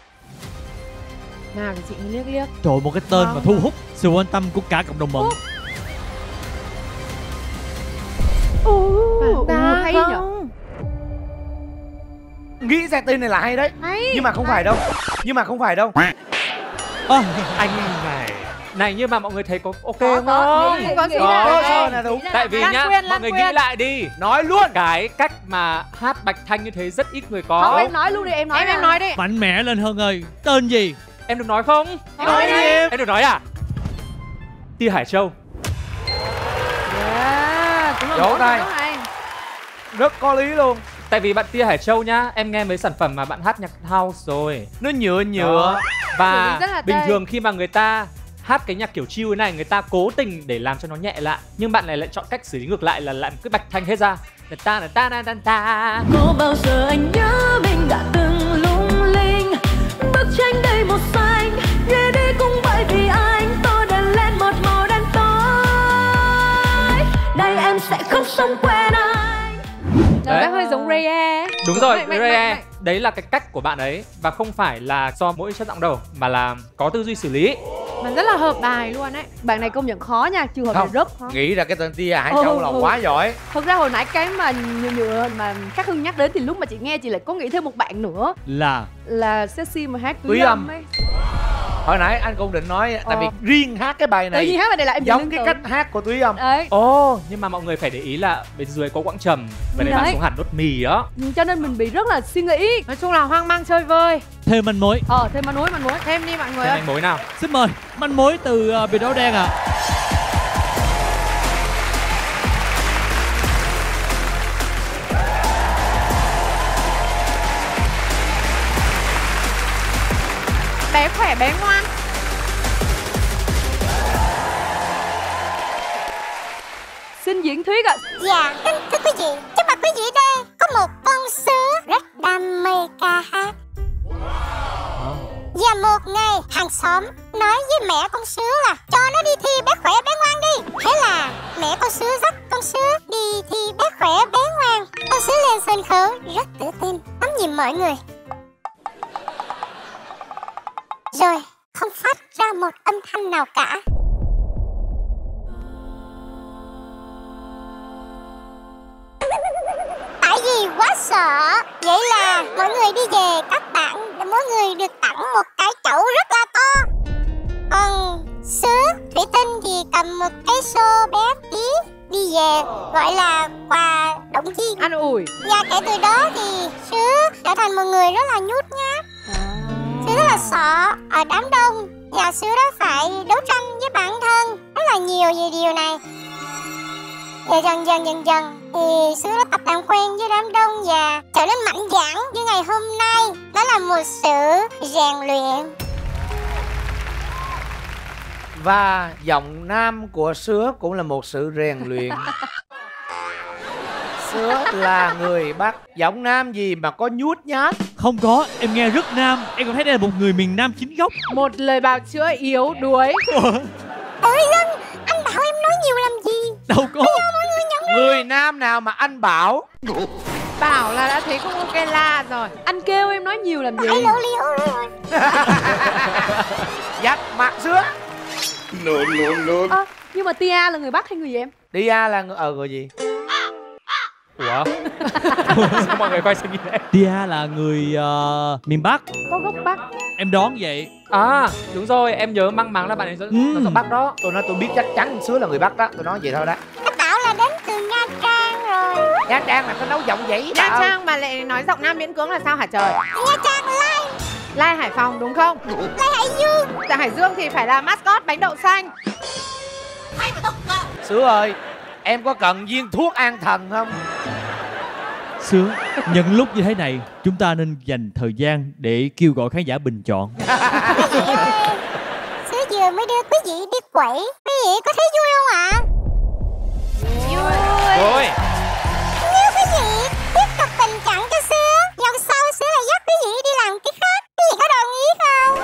Nào thì chị liếc liếc. Trời ơi, một cái tên mà thu hút sự quan tâm của cả cộng đồng mạng. Hay nhỉ. Nghĩ ra tên này là hay đấy. Nhưng mà không phải đâu. Nhưng mà không phải đâu. Anh này nhưng mà mọi người thấy có ok Có, không? Có gì là Tại vì nhá, mọi người nghĩ lại đi. Nói luôn. Cái cách mà hát bạch thanh như thế rất ít người có. Không, em nói luôn đi, em nói. Em nói đi. Mạnh mẽ lên Hưng ơi. Tên gì? Em được nói không? Nói đi em. Em được nói à? Tia Hải Châu. Vỗ tay. Rất có lý luôn. Tại vì bạn Tia Hải Châu nhá, em nghe mấy sản phẩm mà bạn hát nhạc house rồi. Nó nhựa nhựa. Và bình thường khi mà người ta hát cái nhạc kiểu chill này, người ta cố tình để làm cho nó nhẹ lại, nhưng bạn này lại chọn cách xử lý ngược lại là làm cứ bạch thanh hết ra. Ta ta ta ta ta. Có bao giờ anh nhớ mình đã từng lung linh, bức tranh đầy màu xanh, nghe đi cũng bởi vì anh tôi đèn lên một màu đen tối. Đây em sẽ không sống quên anh. Nó hơi giống Raya. Đúng rồi, Raya. Đấy là cái cách của bạn ấy, và không phải là do mỗi chất giọng đâu, mà là có tư duy xử lý. Mà rất là hợp bài luôn đấy. Bạn này công nhận khó nha, trường hợp này rất khó. Nghĩ ra cái tên Tia Hải Châu là quá giỏi. Thật ra hồi nãy cái mà nhựa mà các Hưng nhắc đến thì lúc mà chị nghe chị lại có nghĩ thêm một bạn nữa là Sexy mà hát Túy Âm ấy. Hồi nãy anh cũng định nói, tại vì riêng hát cái bài này tự nhiên hát bài này là em giống cái cách hát của Túy Âm. Đấy. Nhưng mà mọi người phải để ý là bên dưới có quãng trầm, và đây bạn xuống hẳn nốt mì đó. Cho nên mình bị rất là suy nghĩ. Nói chung là hoang mang chơi vơi. Thêm manh mối. Thêm manh mối. Thêm đi mọi người Thêm ơi. manh mối nào. Xin mời manh mối từ Biệt Áo Đen ạ. Bé khỏe bé ngoan. Xin diễn thuyết ạ. Dạ, thưa quý vị, trước mặt quý vị đây có một con sứa rất đam mê ca hát. Và một ngày hàng xóm nói với mẹ con sứa là cho nó đi thi bé khỏe bé ngoan đi. Thế là mẹ con Sứa dắt con Sứa đi thì bé khỏe bé ngoan. Con Sứa lên sân khấu rất tự tin, ngắm nhìn mọi người. Rồi không phát ra một âm thanh nào cả. Tại vì quá sợ. Vậy là mọi người đi về, các bạn mỗi người được tặng một cái chậu rất là to. Còn Sứa thủy tinh thì cầm một cái xô bé tí đi về, gọi là quà động viên, An ủi. và kể từ đó thì Sứa trở thành một người rất là nhút nhát. Sứa rất là sợ ở đám đông, và Sứa đã phải đấu tranh với bản thân rất là nhiều về điều này. Và dần dần thì Sứa đã tập làm quen với đám đông và trở nên mạnh dạn như ngày hôm nay. Đó là một sự rèn luyện. Và giọng nam của Sứa cũng là một sự rèn luyện. Sứa là người Bắc, giọng nam gì mà có nhút nhát. Không có, em nghe rất nam. Em còn thấy đây là một người miền Nam chính gốc. Một lời bào chữa yếu đuối. Ôi Lân, anh bảo em nói nhiều làm gì? Đâu có. Người Nam nào mà anh bảo? Bảo là đã thấy không ok la rồi. Anh kêu em nói nhiều làm gì? Phải lộ liễu rồi. Dắt mặt Sứa. Nhưng mà Tia là người Bắc hay người gì em? Tia là người gì? Ủa? Sao mọi người quay sang nhìn em? Tia là người miền Bắc. Có gốc Bắc. Em đoán vậy. À đúng rồi, em nhớ mang máng là bạn ấy giọng Bắc đó. Tôi nói tôi biết chắc chắn Sứa là người Bắc đó. Tôi nói vậy thôi đó. Anh bảo là đến từ Nha Trang rồi. Nha Trang là có nấu giọng vậy. Nha Trang mà lại nói giọng nam miễn cưỡng là sao hả trời? Nha Trang Lai. Lai Hải Phòng đúng không? Lai Hải Dương. Tại Hải Dương thì phải là mascot bánh đậu xanh. Sứa ơi, em có cần viên thuốc an thần không? Sứa, nhân lúc như thế này, chúng ta nên dành thời gian để kêu gọi khán giả bình chọn. Sứa vừa mới đưa quý vị đi quẩy. Quý vị có thấy vui không ạ? Vui. Nếu quý vị tiếp tục tình trạng cho Sứa, lần sau Sứa lại dắt quý vị đi làm cái khác. Quý vị có đồng ý không?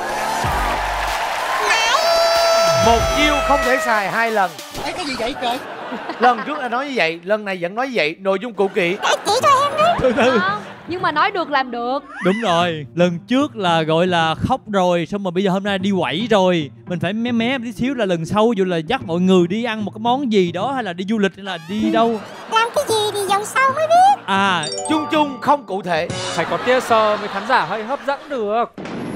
Một chiêu không thể xài hai lần. Cái gì vậy trời? Lần trước là nói như vậy, lần này vẫn nói như vậy. Nội dung cụ kỵ. Chỉ cho em đấy. Từ từ. Nhưng mà nói được làm được. Đúng rồi, lần trước là gọi là khóc rồi, xong rồi bây giờ hôm nay đi quẩy rồi. Mình phải mé mé tí xíu là lần sau dù là dắt mọi người đi ăn một cái món gì đó, hay là đi du lịch, hay là đi đâu. Làm cái gì thì dòng sau mới biết. À, Chung chung không cụ thể. Phải có tia sờ với khán giả hơi hấp dẫn được.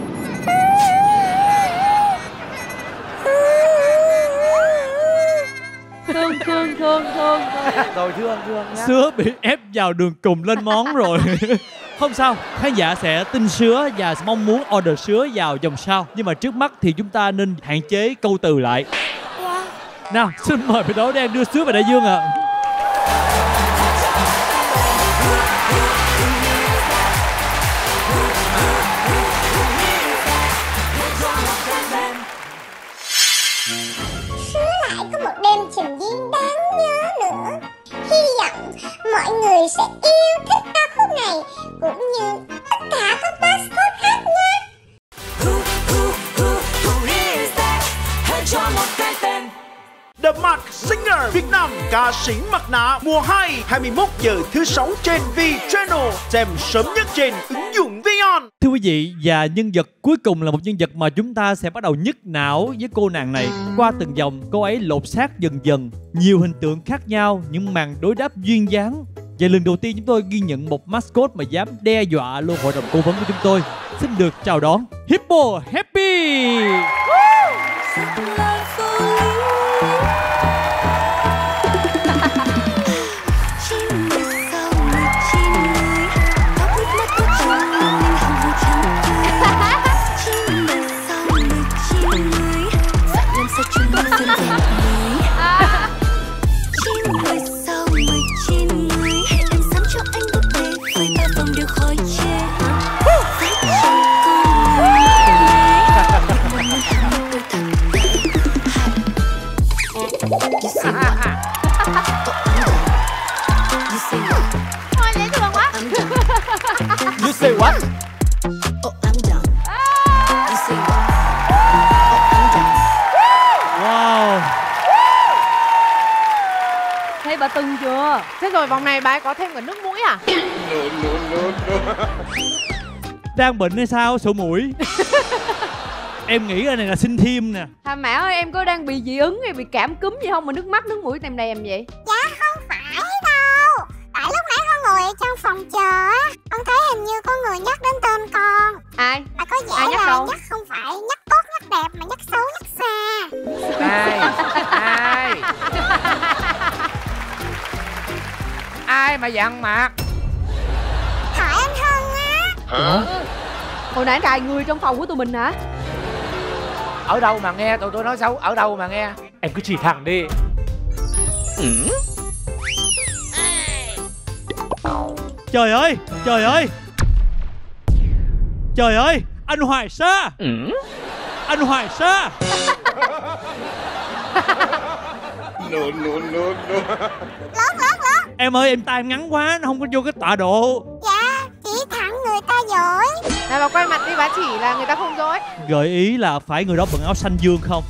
Thương. Rồi thương nhá. Sứa bị ép vào đường cùng lên món rồi. Không sao, khán giả sẽ tin Sứa và mong muốn order Sứa vào vòng sau. Nhưng mà trước mắt thì chúng ta nên hạn chế câu từ lại. Nào, xin mời vị Đỗ Đen đưa Sứa về đại dương ạ. Sứa lại có một đêm trình diễn đáng nhớ nữa. Hy vọng mọi người sẽ yêu thích ca khúc này cũng như tất cả các mascot khác nhé. The Mask Singer Việt Nam, ca sĩ mặt nạ mùa 2, 21 giờ thứ 6 trên V-Channel, xem sớm nhất trên ứng dụng Vion. Thưa quý vị, và nhân vật cuối cùng là một nhân vật mà chúng ta sẽ bắt đầu nhức não với cô nàng này. Qua từng vòng, cô ấy lột xác dần dần, nhiều hình tượng khác nhau, những màn đối đáp duyên dáng. Và lần đầu tiên chúng tôi ghi nhận một mascot mà dám đe dọa luôn hội đồng cố vấn của chúng tôi. Xin được chào đón Hippo Happy. Thôi dễ thương quá. You say what? Wow. bà từng chưa? Thế rồi vòng này bà ấy có thêm cả nước mũi à? Đang bệnh hay sao? Sổ mũi. Em nghĩ cái này là sinh thêm nè. Hà Mã ơi, em có đang bị dị ứng hay bị cảm cúm gì không mà nước mắt nước mũi tèm đèm vậy? Dạ không phải đâu. Tại lúc nãy con ngồi ở trong phòng chờ á, con thấy hình như có người nhắc đến tên con. Ai? Mà có vẻ Ai nhắc là đâu? nhắc không phải nhắc tốt nhắc đẹp mà nhắc xấu nhắc xa. Ai mà dặn mặt? Hỏi anh Hân á. Hồi nãy cài người trong phòng của tụi mình hả? Ở đâu mà nghe tụi tôi nói xấu? Ở đâu mà nghe? Em cứ chỉ thẳng đi. Trời ơi, trời ơi. Trời ơi, anh Hoài Sa. Anh Hoài Sa. Lớn. Em ơi, em tay em ngắn quá, nó không có vô cái tọa độ. Dạ, chỉ thẳng người ta giỏi. Này bà quay mặt đi, bà chỉ là người ta không dối. Gợi ý là phải người đó bận áo xanh dương không?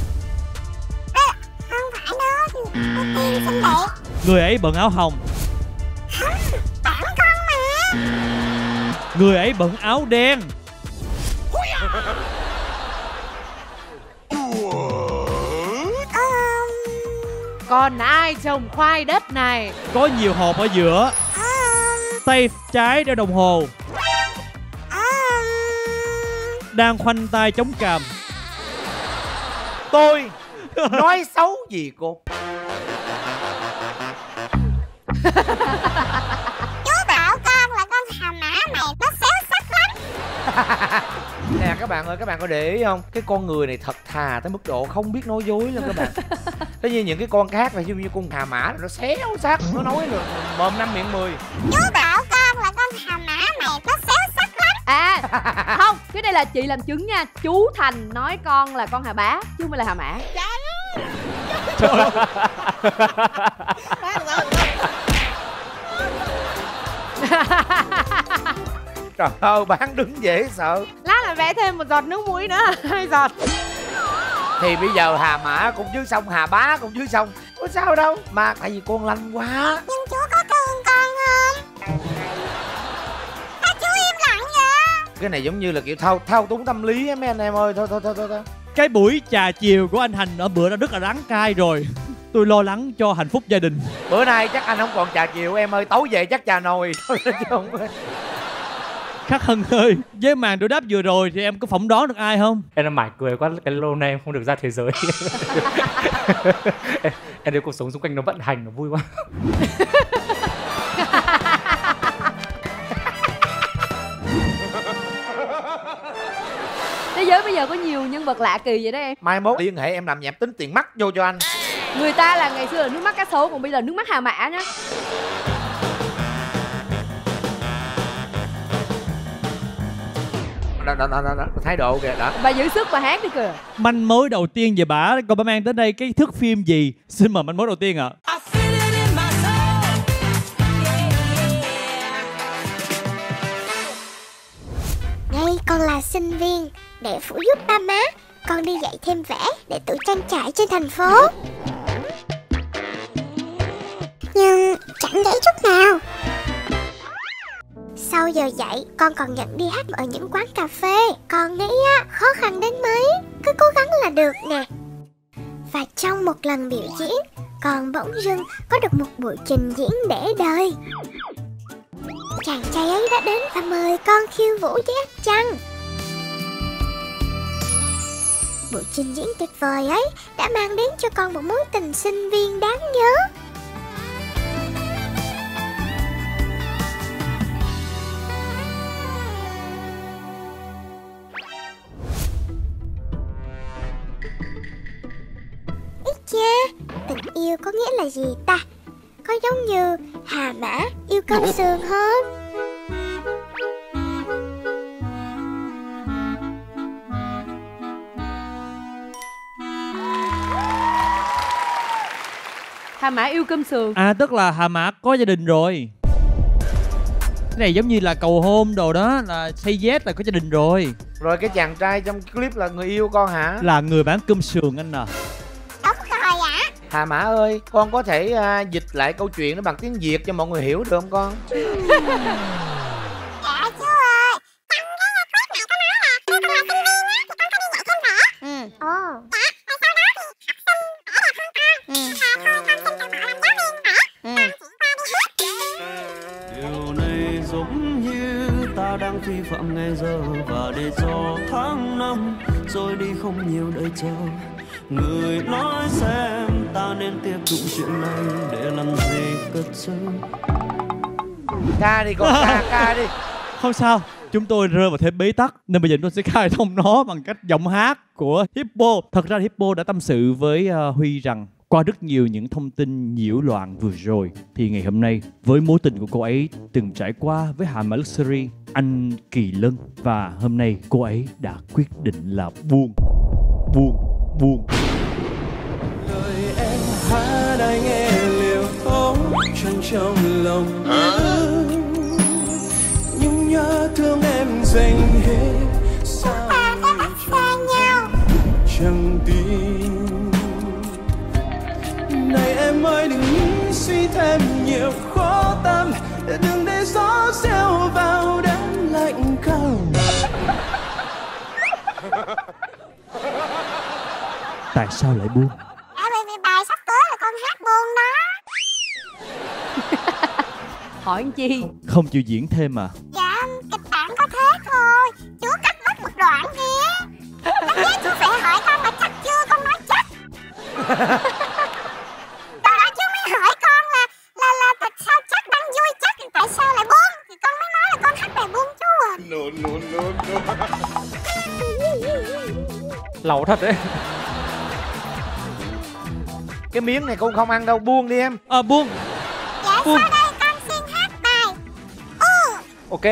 Không phải đó, cô Tiên xinh đẹp. Người ấy bận áo hồng. Bạn con mà. Người ấy bận áo đen. Còn ai trồng khoai đất này? Có nhiều hộp ở giữa. Tay trái đeo đồng hồ. Đang khoanh tay chống cằm. Tôi nói xấu gì cô? Chú bảo con là con Hà Mã này nó xéo sắc lắm. Nè các bạn ơi, các bạn có để ý không? Cái con người này thật thà tới mức độ không biết nói dối luôn các bạn. Tất nhiên những cái con khác là như con Hà Mã nó xéo sắc, nó nói là mồm 5 miệng 10. Chú bảo con là con Hà Mã này nó xéo sắc lắm. À, không, cái này là chị làm chứng nha. Chú Thành nói con là con Hà Bá chứ không phải là Hà Mã. Trời ơi, bán đứng dễ sợ. Lát là vẽ thêm một giọt nước mũi nữa. 2 giọt. Thì bây giờ Hà Mã cũng dưới sông, Hà Bá cũng dưới sông, có sao đâu. Mà tại vì con lanh quá. Nhưng chú có thương con không? Sao chú im lặng vậy? Cái này giống như là kiểu thao túng tâm lý á mấy anh em ơi. Thôi. Cái buổi trà chiều của anh Thành ở bữa đó rất là đắng cay rồi. Tôi lo lắng cho hạnh phúc gia đình. Bữa nay chắc anh không còn trà chiều em ơi. Tối về chắc trà nồi thôi chứ không. Khắc Hân ơi, với màn đối đáp vừa rồi thì em có phỏng đoán được ai không? Em đã mải cười quá, cái lâu nay em không được ra thế giới. Em thấy cuộc sống xung quanh nó vận hành, nó vui quá. Thế giới bây giờ có nhiều nhân vật lạ kỳ vậy đó em. Mai mốt liên hệ em làm nhạc tính tiền mắt vô cho anh. Người ta là ngày xưa là nước mắt cá sấu, còn bây giờ nước mắt Hà Mã nhá. Đó, thái độ kìa đó. Bà giữ sức bà hát đi kìa. Manh mối đầu tiên về bả, còn bà mang tới đây cái thước phim gì? Xin mời manh mối đầu tiên ạ. Đây con là sinh viên. Để phụ giúp ba má, con đi dạy thêm vẽ để tự trang trải trên thành phố. Nhưng chẳng dễ chút nào. Sau giờ dạy, con còn nhận đi hát ở những quán cà phê. Con nghĩ khó khăn đến mấy, cứ cố gắng là được nè. Và trong một lần biểu diễn, con bỗng dưng có được một buổi trình diễn để đời. Chàng trai ấy đã đến và mời con khiêu vũ với ánh trăng. Buổi trình diễn tuyệt vời ấy đã mang đến cho con một mối tình sinh viên đáng nhớ. Cha, tình yêu có nghĩa là gì ta? Có giống như Hà Mã yêu cơm sườn không? Hà Mã yêu cơm sườn. À, tức là Hà Mã có gia đình rồi. Cái này giống như là cầu hôn đồ đó, là say yes là có gia đình rồi. Rồi cái chàng trai trong clip là người yêu con hả? Là người bán cơm sườn anh à. Đúng rồi ạ. Hà Mã ơi, con có thể dịch lại câu chuyện nó bằng tiếng Việt cho mọi người hiểu được không con? Dạ chú ơi, trong cái clip này có nói là con là sinh viên á, thì con có đi dạy thêm nữa. Dạ, rồi sau đó thì học sinh ở là con và thôi con xin cho họ làm giáo viên nữa. Con chỉ qua đi hết. Điều này giống như ta đang vi phạm ngày giờ, và để cho tháng năm rồi đi không nhiều đợi chờ. Người nói xem ta nên tiếp tục chuyện này để làm gì cất giấu. Ca đi con, ca đi. Không sao, chúng tôi rơi vào thế bế tắc nên bây giờ tôi sẽ khai thông nó bằng cách giọng hát của Hippo. Thật ra Hippo đã tâm sự với Huy rằng qua rất nhiều những thông tin nhiễu loạn vừa rồi thì ngày hôm nay với mối tình của cô ấy từng trải qua với Hà Mã Luxury, anh Kỳ Lân, và hôm nay cô ấy đã quyết định là buông. Lời em hát ai nghe liều thấu chân trong lòng nhưng nhớ thương em dành hết sao nhau chẳng tin. Này em ơi đừng nghĩ suy thêm nhiều khó tâm, đừng để gió reo vào đêm lạnh cau. Tại sao lại buông? Bởi vì bài sắp tới là con hát buông đó. Hỏi anh chi? Không chịu diễn thêm à? Dạ, kịch bản có thế thôi. Chú cắt mất một đoạn kia. Anh biết chú phải hỏi con mà chắc chưa, con nói chắc. Sau đó chú mới hỏi con là tại sao chắc đang vui chắc, tại sao lại buông. Thì con mới nói là con hát bài buông chú à. Lẩu thật đấy. Cái miếng này con không ăn đâu, buông đi em. Buông. Dạ, buông. sau đây con xin hát bài Ok.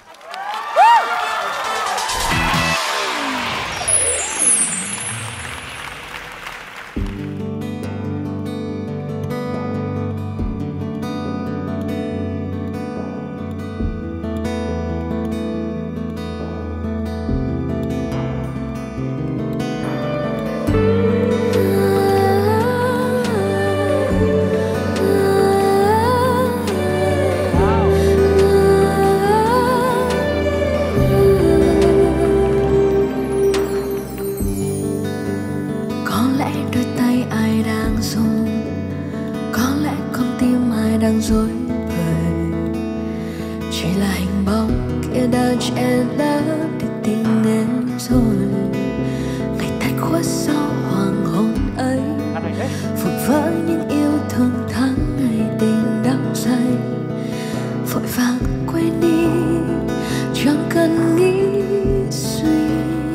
đang rối bời, chỉ là hình bóng kia đã che lấp đi tình em rồi. Ngày tắt khuất sau hoàng hôn ấy, vụt vỡ những yêu thương tháng ngày tình đắm say. Vội vàng quên đi, chẳng cần nghĩ suy.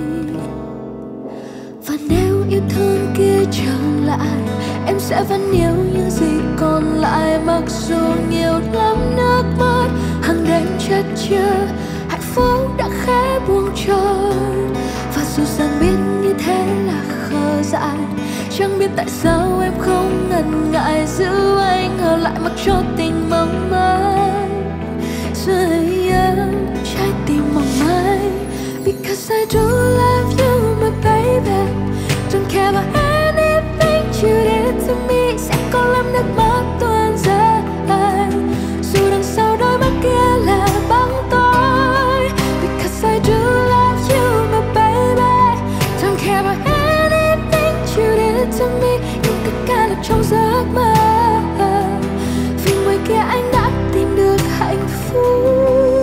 Và nếu yêu thương kia trở lại, em sẽ vẫn yêu những gì còn lại. Mặc dù nhiều lắm nước mắt, hàng đêm chất chứa, hạnh phúc đã khẽ buông trôi. Và dù rằng biết như thế là khờ dại, chẳng biết tại sao em không ngần ngại giữ anh ở lại, mặc cho tình mong manh dưới trái tim mong manh. Because I do love you my baby, don't care about anything you did to me. Sẽ có lắm nước mắt tuôn rơi, dù đằng sau đôi mắt kia là bóng tối. Because I do love you my baby, don't care about anything you did to me. Nhưng tất cả là trong giấc mơ, vì ngoài kia anh đã tìm được hạnh phúc.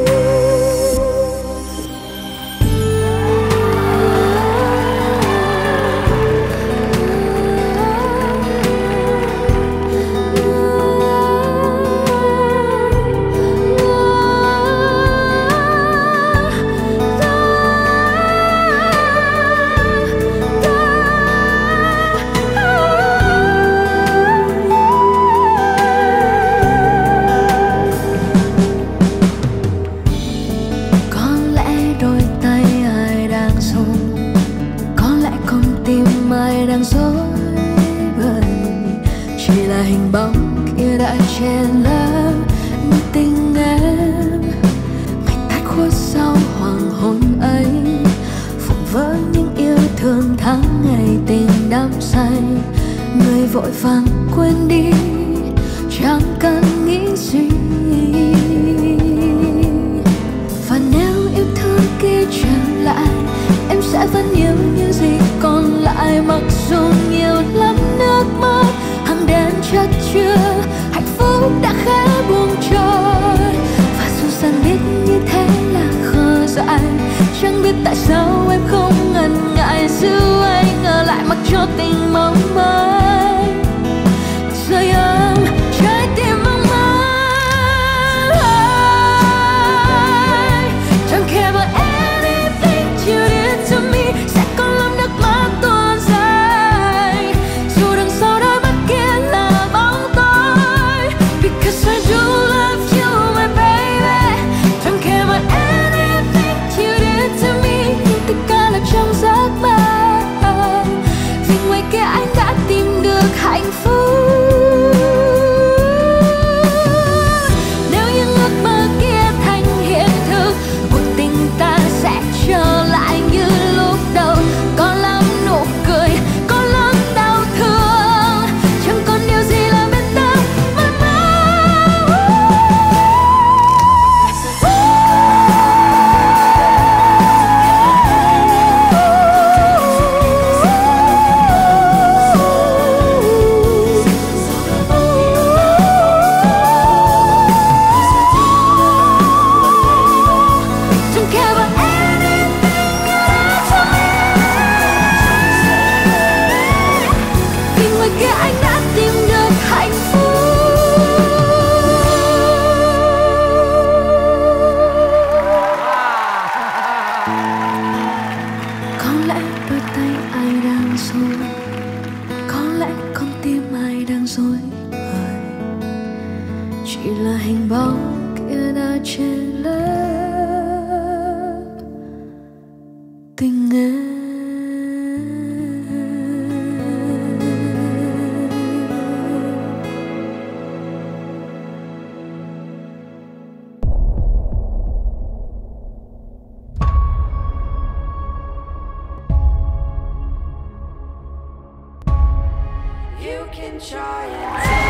Hình bóng kia đã che lấp những tình em. Ngày tắt khuất sau hoàng hôn ấy, phụng vỡ những yêu thương tháng ngày tình đắm say. Người vội vàng quên đi, chẳng cần nghĩ gì. Và nếu yêu thương kia trở lại, em sẽ vẫn yêu những gì còn lại. Mặc dù nhiều lắm nước mắt hằng đêm chất chứa, hạnh phúc đã khẽ buông trôi. Và dù rằng biết như thế là khờ dại, chẳng biết tại sao em không ngần ngại giữ anh ở lại, mặc cho tình mong manh rơi ấm trái tim mong manh. Don't care about anything you did to me, sẽ còn lắm nước mắt tuôn dài dù đằng sau đôi mắt kia là bóng tối. Because I do love you my baby. Don't care about anything you did to me, nhưng tất cả là trong giấc mơ, vì ngoài kia anh đã tìm được hạnh phúc. Nếu những ước mơ kia thành hiện thực, cuộc tình ta sẽ trở lại như lúc đầu. Có lắm nụ cười, có lắm đau thương, chẳng còn điều gì là bên ta mãi mãi. Don't care about anything you did to me, vì ngoài kia anh đã tìm được hạnh phúc. Có lẽ đôi tay ai đang rối, có lẽ con tim ai đang rối bời, chỉ là hình bóng kia đã che lấp tình em. You can try and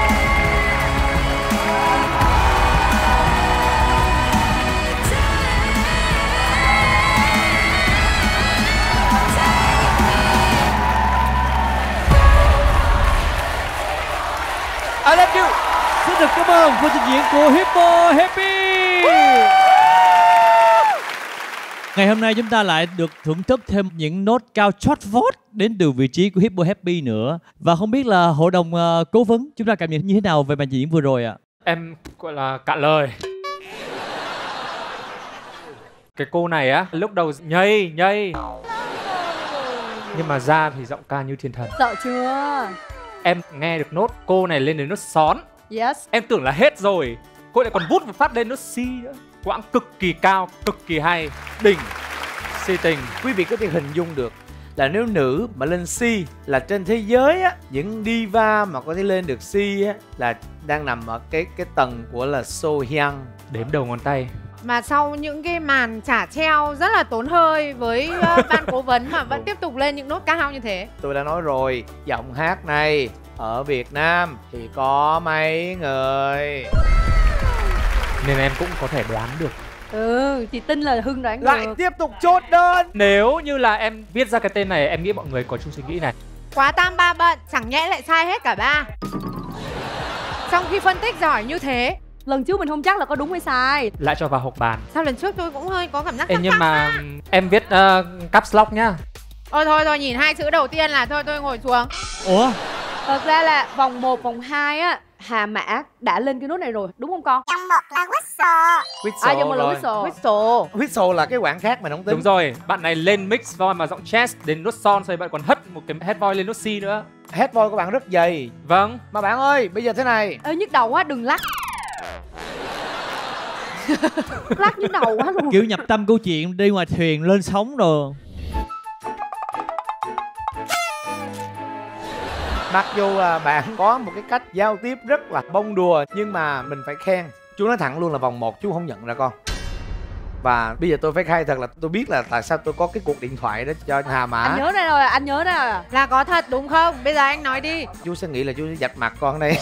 I love you. Xin được cảm ơn phần trình diễn của Hippo Happy. Ngày hôm nay chúng ta lại được thưởng thức thêm những nốt cao chót vót đến từ vị trí của Hippo Happy nữa. Và không biết là hội đồng cố vấn chúng ta cảm nhận như thế nào về màn trình diễn vừa rồi ạ? Em gọi là cạn lời. Cái cô này á, lúc đầu nhây nhưng mà ra thì giọng ca như thiên thần. Sợ chưa? Em nghe được nốt cô này lên đến nốt xón. Yes. Em tưởng là hết rồi, cô lại còn vút một phát lên nốt si nữa. Quãng cực kỳ cao, cực kỳ hay, đỉnh, si tình. Quý vị có thể hình dung được là nếu nữ mà lên si là trên thế giới á, những diva mà có thể lên được si á là đang nằm ở cái tầng của là So Hyun. Đếm đầu ngón tay. Mà sau những cái màn chả treo rất là tốn hơi với ban cố vấn mà vẫn tiếp tục lên những nốt cao như thế. Tôi đã nói rồi, giọng hát này ở Việt Nam thì có mấy người, nên em cũng có thể đoán được. Chị tin là Hưng đoán lại được. tiếp tục chốt đơn. Nếu như là em viết ra cái tên này, em nghĩ mọi người có chung suy nghĩ này. Quá tam ba bận, chẳng nhẽ lại sai hết cả ba. Trong khi phân tích giỏi như thế. Lần trước mình không chắc là có đúng hay sai. Lại cho vào hộp bàn. Sao lần trước tôi cũng hơi có cảm giác nhưng mà em viết caps lock nhá. Thôi nhìn hai chữ đầu tiên là thôi tôi ngồi xuống. Ủa? Thật ra là vòng 1, vòng 2 á, Hà Mã đã lên cái nốt này rồi, đúng không con? Trong một là whistle. Whistle trong một là whistle. Whistle là cái quãng khác mà không tính. Đúng rồi, bạn này lên mix voice mà giọng chest đến nốt son, rồi bạn còn hất một cái head voice lên nốt si nữa. Head voice của bạn rất dày. Vâng. Mà bạn ơi, bây giờ thế này. Ê, nhức đầu quá, đừng lắc. Lắc nhức đầu quá luôn. Kiểu nhập tâm câu chuyện đi ngoài thuyền lên sóng rồi. Mặc dù là bạn có một cái cách giao tiếp rất là bông đùa, nhưng mà mình phải khen. Chú nói thẳng luôn là vòng 1 chú không nhận ra con. Và bây giờ tôi phải khai thật là tôi biết là tại sao tôi có cái cuộc điện thoại đó cho Hà Mã. Anh nhớ ra rồi, anh nhớ ra rồi. Là có thật đúng không? Bây giờ anh nói đi. Chú sẽ nghĩ là chú sẽ dạch mặt con đây.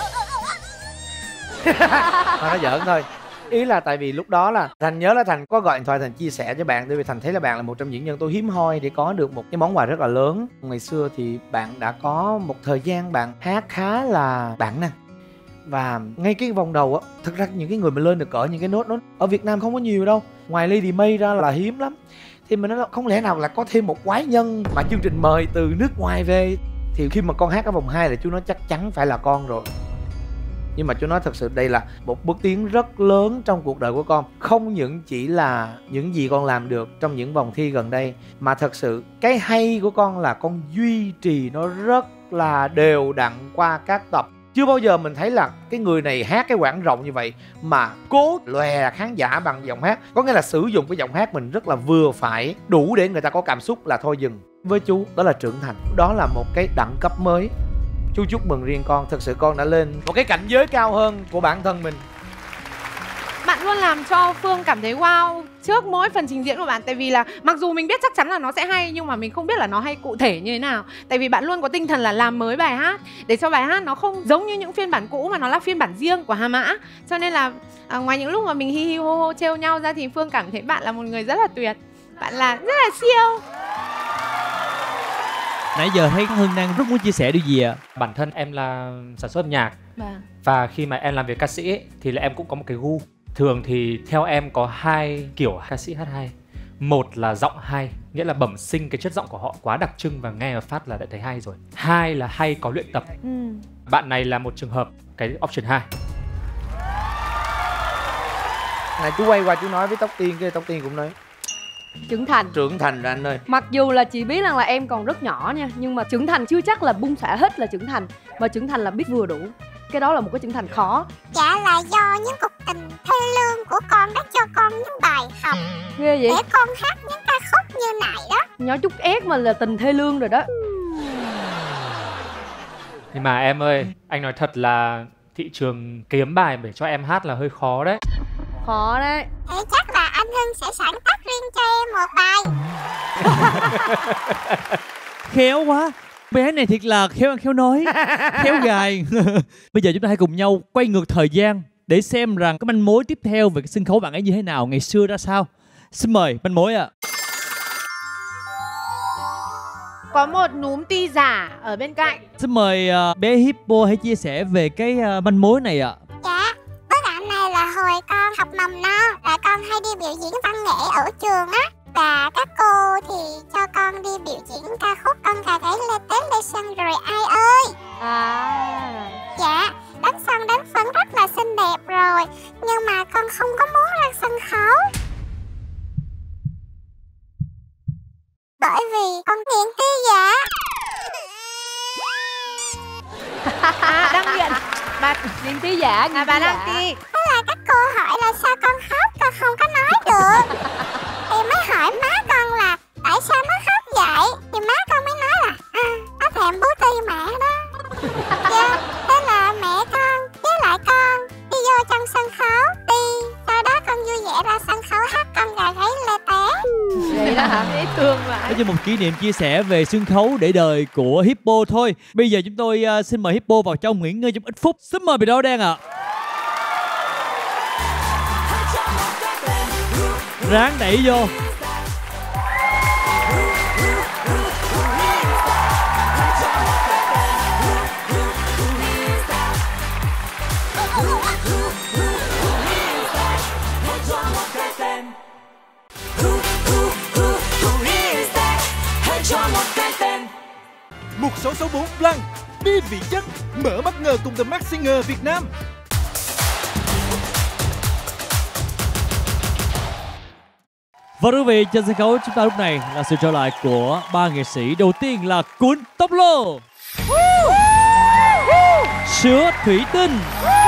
Mà nó giỡn thôi. Ý là tại vì lúc đó là Thành nhớ là Thành có gọi điện thoại Thành chia sẻ cho bạn, tại vì Thành thấy là bạn là một trong những nhân tố hiếm hoi để có được một cái món quà rất là lớn. Ngày xưa thì bạn đã có một thời gian bạn hát khá là bản năng. Và ngay cái vòng đầu á, thực ra những cái người mà lên được cỡ những cái nốt đó ở Việt Nam không có nhiều đâu, ngoài Lady May ra là hiếm lắm. Thì mình nói là không lẽ nào là có thêm một quái nhân mà chương trình mời từ nước ngoài về. Thì khi mà con hát ở vòng 2 là chú nói chắc chắn phải là con rồi. Nhưng mà chú nói thật sự đây là một bước tiến rất lớn trong cuộc đời của con. Không những chỉ là những gì con làm được trong những vòng thi gần đây, mà thật sự cái hay của con là con duy trì nó rất là đều đặn qua các tập. Chưa bao giờ mình thấy là cái người này hát cái quãng rộng như vậy mà cố lòe khán giả bằng giọng hát. Có nghĩa là sử dụng cái giọng hát mình rất là vừa phải, đủ để người ta có cảm xúc là thôi dừng. Với chú đó là trưởng thành, đó là một cái đẳng cấp mới. Chú chúc mừng riêng con, thật sự con đã lên một cái cảnh giới cao hơn của bản thân mình. Bạn luôn làm cho Phương cảm thấy wow trước mỗi phần trình diễn của bạn. Tại vì là mặc dù mình biết chắc chắn là nó sẽ hay, nhưng mà mình không biết là nó hay cụ thể như thế nào. Tại vì bạn luôn có tinh thần là làm mới bài hát, để cho bài hát nó không giống như những phiên bản cũ, mà nó là phiên bản riêng của Hà Mã. Cho nên là ngoài những lúc mà mình hi hi hô hô trêu nhau ra, thì Phương cảm thấy bạn là một người rất là tuyệt. Bạn là rất là siêu. Nãy giờ thấy Hưng đang rất muốn chia sẻ điều gì ạ? Bản thân em là sản xuất âm nhạc. Và khi mà em làm việc ca sĩ ấy, thì là em cũng có một cái gu. Thường thì theo em có hai kiểu ca sĩ hát hay. Một là giọng hay, nghĩa là bẩm sinh cái chất giọng của họ quá đặc trưng và nghe ở phát là đã thấy hay rồi. Hai là hay có luyện tập. Bạn này là một trường hợp, cái option 2. Này chú quay qua chú nói với Tóc Tiên, cái Tóc Tiên cũng nói trưởng thành. Trưởng thành rồi anh ơi. Mặc dù là chị biết rằng là em còn rất nhỏ nha, nhưng mà trưởng thành chưa chắc là bung xõa hết là trưởng thành, mà trưởng thành là biết vừa đủ. Cái đó là một cái trưởng thành khó. Dạ là do những cuộc tình thê lương của con đã cho con những bài học Ghê vậy? để con hát những ca khúc như này đó. Nhỏ chút ép mà là tình thê lương rồi đó. Nhưng mà em ơi, anh nói thật là thị trường kiếm bài để cho em hát là hơi khó đấy. Khó đấy. Thế chắc là anh Hưng sẽ sáng tác riêng cho em một bài. Khéo quá. Bé này thiệt là khéo ăn khéo nói, khéo gài. Bây giờ chúng ta hãy cùng nhau quay ngược thời gian để xem rằng cái manh mối tiếp theo về cái sân khấu bạn ấy như thế nào, ngày xưa ra sao. Xin mời manh mối ạ. Có một núm ti giả ở bên cạnh. Xin mời bé Hippo hãy chia sẻ về cái manh mối này ạ. Dạ, bức ảnh này là hồi con học mầm non, là con hay đi biểu diễn văn nghệ ở trường á. Và các cô thì cho con đi biểu diễn ca khúc Con Gà Gáy Lê Tết Lê Xuân Rồi Ai Ơi. Dạ, đánh son đánh phấn rất là xinh đẹp rồi, nhưng mà con không có muốn ra sân khấu. Bởi vì con nghiện ti giả. Đang nghiện. Bạn nghiện ti giả. Bà đang ti. Thế là các cô hỏi là sao con khóc, con không có nói được. Thì mới hỏi má con là tại sao nó khóc vậy. Thì má con mới nói là nó thèm bú ti mẹ đó. Dạ, thế là mẹ con với lại con đi vô trong sân khấu ti. Sau đó con vui vẻ ra sân khấu hát Con Gà Gáy Lê Té. Vậy đó hả? Dễ thương mà. Đó là một kỷ niệm chia sẻ về sân khấu để đời của Hippo thôi. Bây giờ chúng tôi xin mời Hippo vào trong nghỉ ngơi trong ít phút. Xin mời Bị Đỏ Đen ạ. Ráng đẩy vô. Một 664 Blanc, đi vị chất, mở bất ngờ cùng The Masked Singer Việt Nam. Và quý vị, trên sân khấu chúng ta lúc này là sự trở lại của ba nghệ sĩ. Đầu tiên là Cuốn Tóc Lô, Sữa Thủy Tinh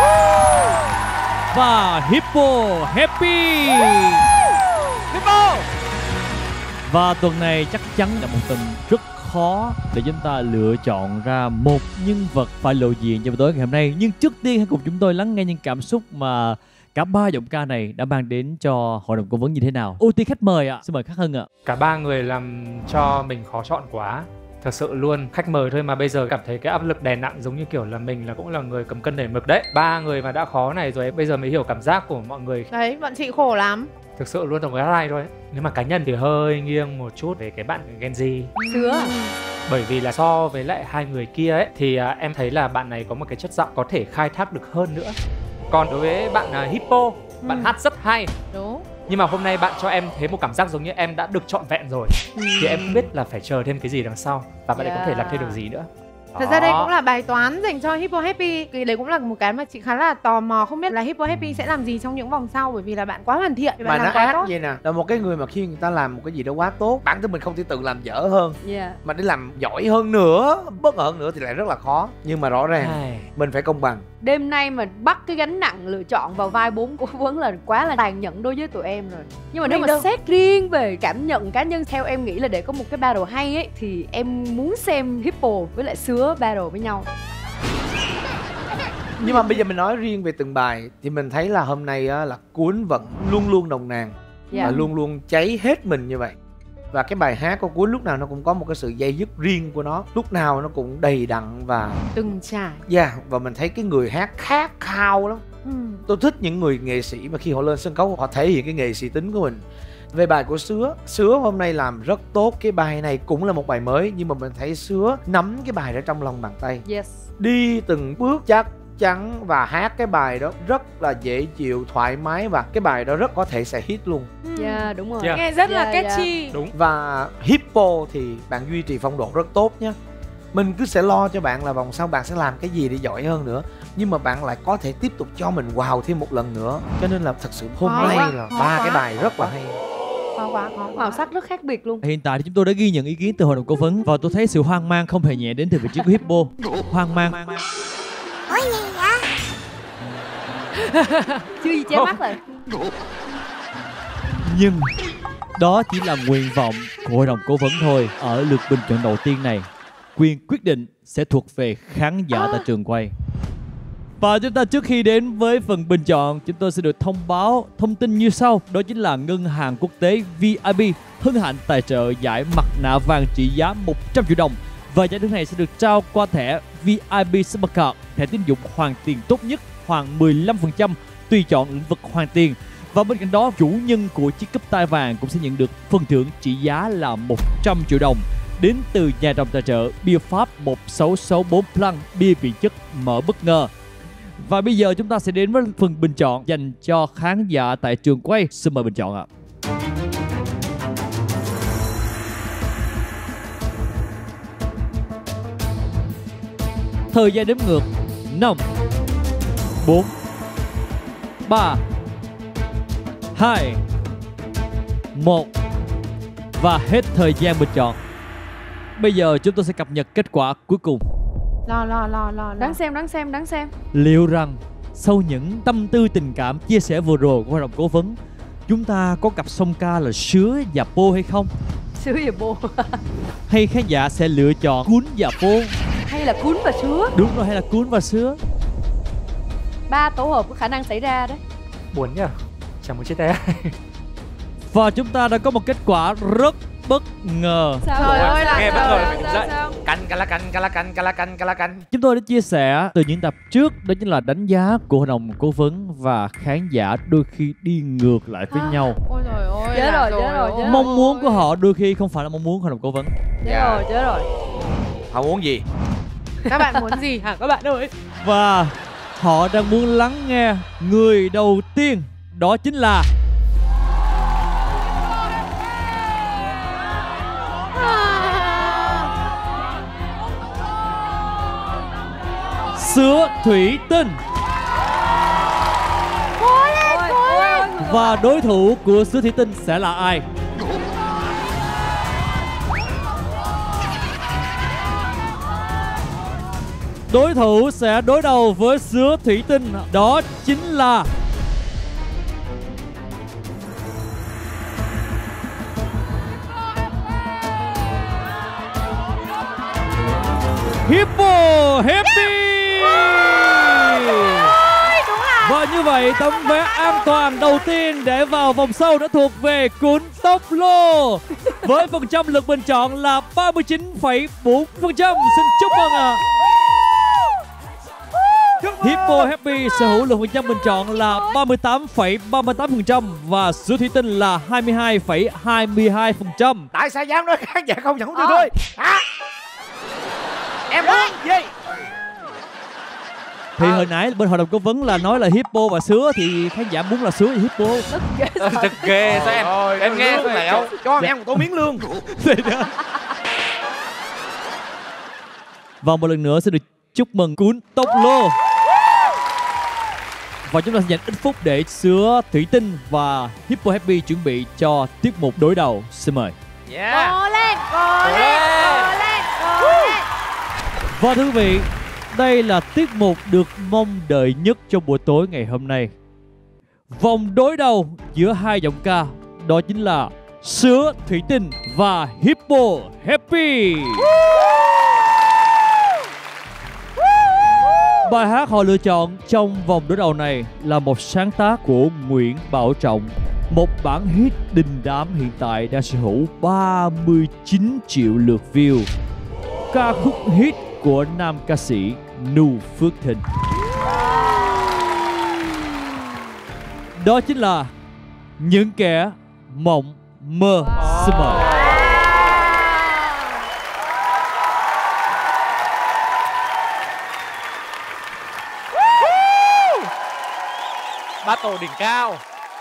và Hippo Happy. Hippo. Và tuần này chắc chắn là một tuần rất khó để chúng ta lựa chọn ra một nhân vật phải lộ diện cho buổi tối ngày hôm nay. Nhưng trước tiên hãy cùng chúng tôi lắng nghe những cảm xúc mà cả ba giọng ca này đã mang đến cho hội đồng cố vấn như thế nào? Ưu tiên khách mời ạ. Xin mời Khắc Hưng ạ. Cả ba người làm cho mình khó chọn quá. Thật sự luôn, khách mời thôi mà bây giờ cảm thấy cái áp lực đè nặng, giống như kiểu là mình là cũng là người cầm cân đẩy mực đấy. Ba người mà đã khó này rồi, bây giờ mới hiểu cảm giác của mọi người. Đấy, bọn chị khổ lắm. Thực sự luôn, tổng cái này thôi. Nếu mà cá nhân thì hơi nghiêng một chút về cái bạn Genji. Sứa. Bởi vì là so với lại hai người kia ấy thì em thấy là bạn này có một cái chất giọng có thể khai thác được hơn nữa. Còn đối với bạn Hippo, bạn hát rất hay. Đúng. Nhưng mà hôm nay bạn cho em thấy một cảm giác giống như em đã được trọn vẹn rồi. Thì em không biết là phải chờ thêm cái gì đằng sau. Và bạn ấy có thể làm thêm được gì nữa. Thật ra đây cũng là bài toán dành cho Hippo Happy. Cái đấy cũng là một cái mà chị khá là tò mò, không biết là Hippo Happy sẽ làm gì trong những vòng sau. Bởi vì là bạn quá hoàn thiện, bạn mà làm nó quá ác tốt. vậy nè, là một cái người mà khi người ta làm một cái gì đó quá tốt, bản thân mình không thể tự làm dở hơn, mà để làm giỏi hơn nữa, bất ngờ hơn nữa thì lại rất là khó. Nhưng mà rõ ràng mình phải công bằng. Đêm nay mà bắt cái gánh nặng lựa chọn vào vai 4 cố vấn là quá là tàn nhẫn đối với tụi em rồi. Nhưng mà nếu mà xét riêng về cảm nhận cá nhân, theo em nghĩ là để có một cái battle hay ấy, thì em muốn xem Hippo với lại Sứa battle với nhau. Nhưng mà bây giờ mình nói riêng về từng bài thì mình thấy là hôm nay á, là Cuốn vẫn luôn luôn nồng nàn và luôn luôn cháy hết mình như vậy. Và cái bài hát của Cuốn lúc nào nó cũng có một cái sự dây dứt riêng của nó, lúc nào nó cũng đầy đặn và từng trải. Và mình thấy cái người hát khát khao lắm. Tôi thích những người nghệ sĩ mà khi họ lên sân khấu họ thể hiện cái nghệ sĩ tính của mình. Về bài của Sứa hôm nay làm rất tốt. Cái bài này cũng là một bài mới, nhưng mà mình thấy Sứa nắm cái bài đó trong lòng bàn tay, đi từng bước chắc chắn và hát cái bài đó rất là dễ chịu, thoải mái, và cái bài đó rất có thể sẽ hit luôn. Đúng rồi. Nghe rất là catchy. Đúng. Và Hippo thì bạn duy trì phong độ rất tốt nhé. Mình cứ sẽ lo cho bạn là vòng sau bạn sẽ làm cái gì để giỏi hơn nữa, nhưng mà bạn lại có thể tiếp tục cho mình wow thêm một lần nữa. Cho nên là thật sự hôm nay là ba cái bài rất là hay. Khó. Màu sắc rất khác biệt luôn. Hiện tại thì chúng tôi đã ghi nhận ý kiến từ hội đồng cố vấn và tôi thấy sự hoang mang không hề nhẹ đến từ vị trí của Hippo. Hoang mang. Ôi gì vậy? Chưa gì che mắt rồi. Nhưng đó chỉ là nguyện vọng của hội đồng cố vấn thôi. Ở lượt bình chọn đầu tiên này, quyền quyết định sẽ thuộc về khán giả tại trường quay. Và chúng ta trước khi đến với phần bình chọn, chúng tôi sẽ được thông báo thông tin như sau. Đó chính là Ngân hàng Quốc tế VIP hân hạnh tài trợ giải mặt nạ vàng trị giá 100 triệu đồng. Và giải thưởng này sẽ được trao qua thẻ VIP Supercard, thẻ tín dụng hoàn tiền tốt nhất, hoàn 15% tùy chọn lĩnh vực hoàn tiền. Và bên cạnh đó, chủ nhân của chiếc cúp tai vàng cũng sẽ nhận được phần thưởng trị giá là 100 triệu đồng đến từ nhà trồng tài trợ bia Pháp 1664 Blanc, bia vị chất mở bất ngờ. Và bây giờ chúng ta sẽ đến với phần bình chọn dành cho khán giả tại trường quay. Xin mời bình chọn ạ. Thời gian đếm ngược 5 4 3 2 1 và hết thời gian bình chọn. Bây giờ chúng tôi sẽ cập nhật kết quả cuối cùng. Lo. Đáng xem. Liệu rằng sau những tâm tư tình cảm chia sẻ vừa rồi của hội đồng cố vấn, chúng ta có cặp song ca là Sứa và Po hay không? Sứa và Po. Hay khán giả sẽ lựa chọn Cuốn và Po? Hay là Cuốn và Sứa? Đúng rồi, hay là Cuốn và Sứa. 3 tổ hợp có khả năng xảy ra đấy. Buồn nhỉ, chẳng muốn chia tay. Và chúng ta đã có một kết quả rất bất ngờ. Trời ơi, nghe bất ngờ mình dậy. Canh. Chúng tôi đã chia sẻ từ những tập trước, đó chính là đánh giá của hội đồng cố vấn và khán giả đôi khi đi ngược lại với nhau. Ôi trời ơi, chết rồi. Mong muốn của họ đôi khi không phải là mong muốn của hội đồng cố vấn. Chết rồi. Họ muốn gì? Các bạn muốn gì hả các bạn ơi? Và họ đang muốn lắng nghe người đầu tiên, đó chính là Sứa Thủy Tinh. Và đối thủ của Sứa Thủy Tinh sẽ là ai? Đối thủ sẽ đối đầu với Sứa Thủy Tinh, đó chính là Hippo Happy. Và như vậy vậy, tấm vé an toàn đầu tiên để vào vòng sau đã thuộc về cuốn Tốc Lô với phần trăm lượt bình chọn là 39,4%. Xin chúc mừng ạ. Hippo Happy sở hữu lượng phần trăm bình chọn là 38,38% và Sữa Thủy Tinh là 22,22%. Tại sao dám nói khán giả không nhận tôi thôi hả? Em muốn gì? Thì hồi nãy bên hội đồng cố vấn là nói là Hippo và Sứa, thì khán giả muốn là Sứa và Hippo. Thật ghê sao em nghe lương lẹo cho em một tô miếng lương. Và một lần nữa xin được chúc mừng cuốn Tốc Lô. Và chúng ta sẽ dành ít phút để Sứa Thủy Tinh và Hippo Happy chuẩn bị cho tiết mục đối đầu. Xin mời. Cố lên, cố lên, cố lên, cố lên. Và thưa quý vị, đây là tiết mục được mong đợi nhất trong buổi tối ngày hôm nay. Vòng đối đầu giữa hai giọng ca, đó chính là Sứa Thủy Tinh và Hippo Happy. Bài hát họ lựa chọn trong vòng đối đầu này là một sáng tác của Nguyễn Bảo Trọng, một bản hit đình đám hiện tại đang sở hữu 39 triệu lượt view. Ca khúc hit của nam ca sĩ Nu Phước Thịnh. Đó chính là Những Kẻ Mộng Mơ. Xin mời. Battle đỉnh cao.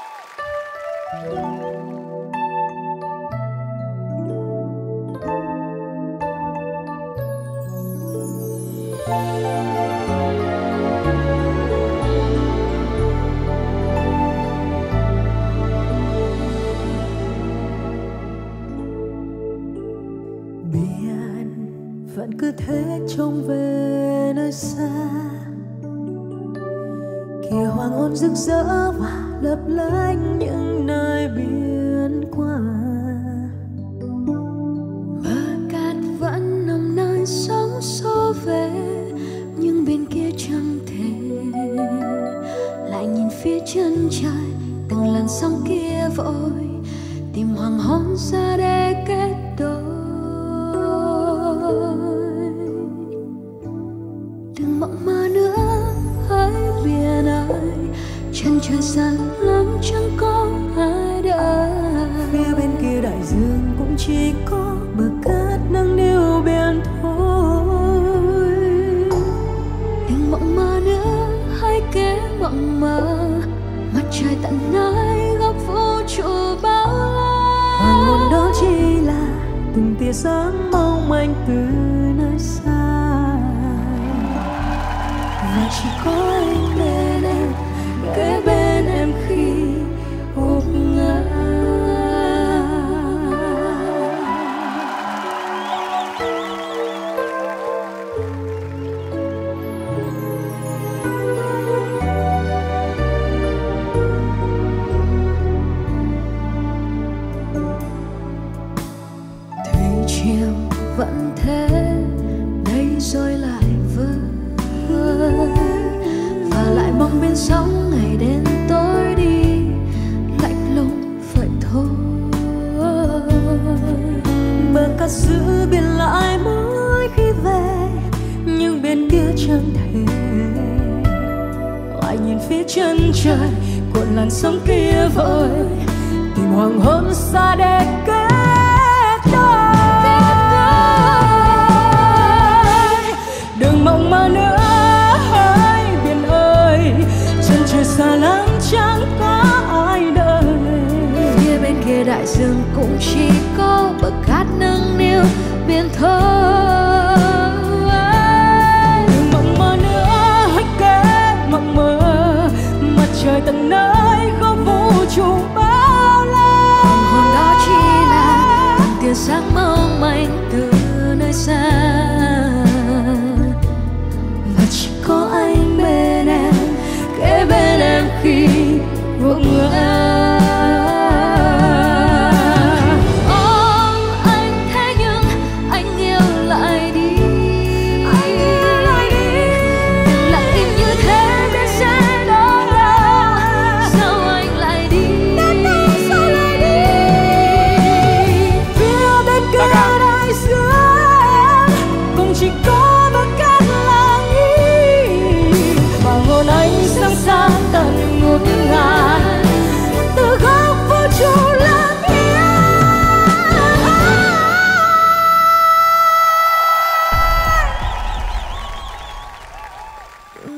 Biển vẫn cứ thế trông về nơi xa, kia hoàng hôn rực rỡ và lấp lánh những nơi biển qua. Bờ cát vẫn nằm nơi sóng xô về, nhưng bên kia chẳng thể lại nhìn phía chân trời. Từng làn sóng kia vội tìm hoàng hôn ra để kết đôi. Đừng mộng mơ nữa hỡi biển ơi, chân trời xa lắm chẳng có ai đợi. Phía bên kia đại dương cũng chỉ có bờ cát nâng niu biển thôi. Đừng mộng mơ nữa hãy kể mộng mơ, mặt trời tận nơi góc vũ trụ bao la. Hoàng hôn đó chỉ là từng tia sáng mong manh từ nơi xa, và chỉ có anh bên em, kế bên em khi hộp ngã. Thủy triều vẫn thế đây rồi lại vơi, và lại mong bên sóng ngày đến tối đi lạnh lùng vậy thôi. Bờ cát giữ biển lại mỗi khi về, nhưng bên kia chẳng thể lại nhìn phía chân trời. Cuộn làn sóng kia vội tìm hoàng hôn xa để kết đôi. Đừng mộng mơ nữa hỡi biển ơi, chân trời xa lắm chẳng có ai đợi. Phía bên kia đại dương cũng chỉ có bờ cát nâng niu biển thôi. Đừng mộng mơ nữa hãy kể mộng mơ, mặt trời tận nơi không vũ trụ bao la. Hồn đó chỉ là tia sáng mong manh từ nơi xa, và chỉ có anh bên em, kế bên em khi vội ngã. Anh thế nhưng anh yêu lại đi, đừng lặng im như thế biết sẽ đau lòng.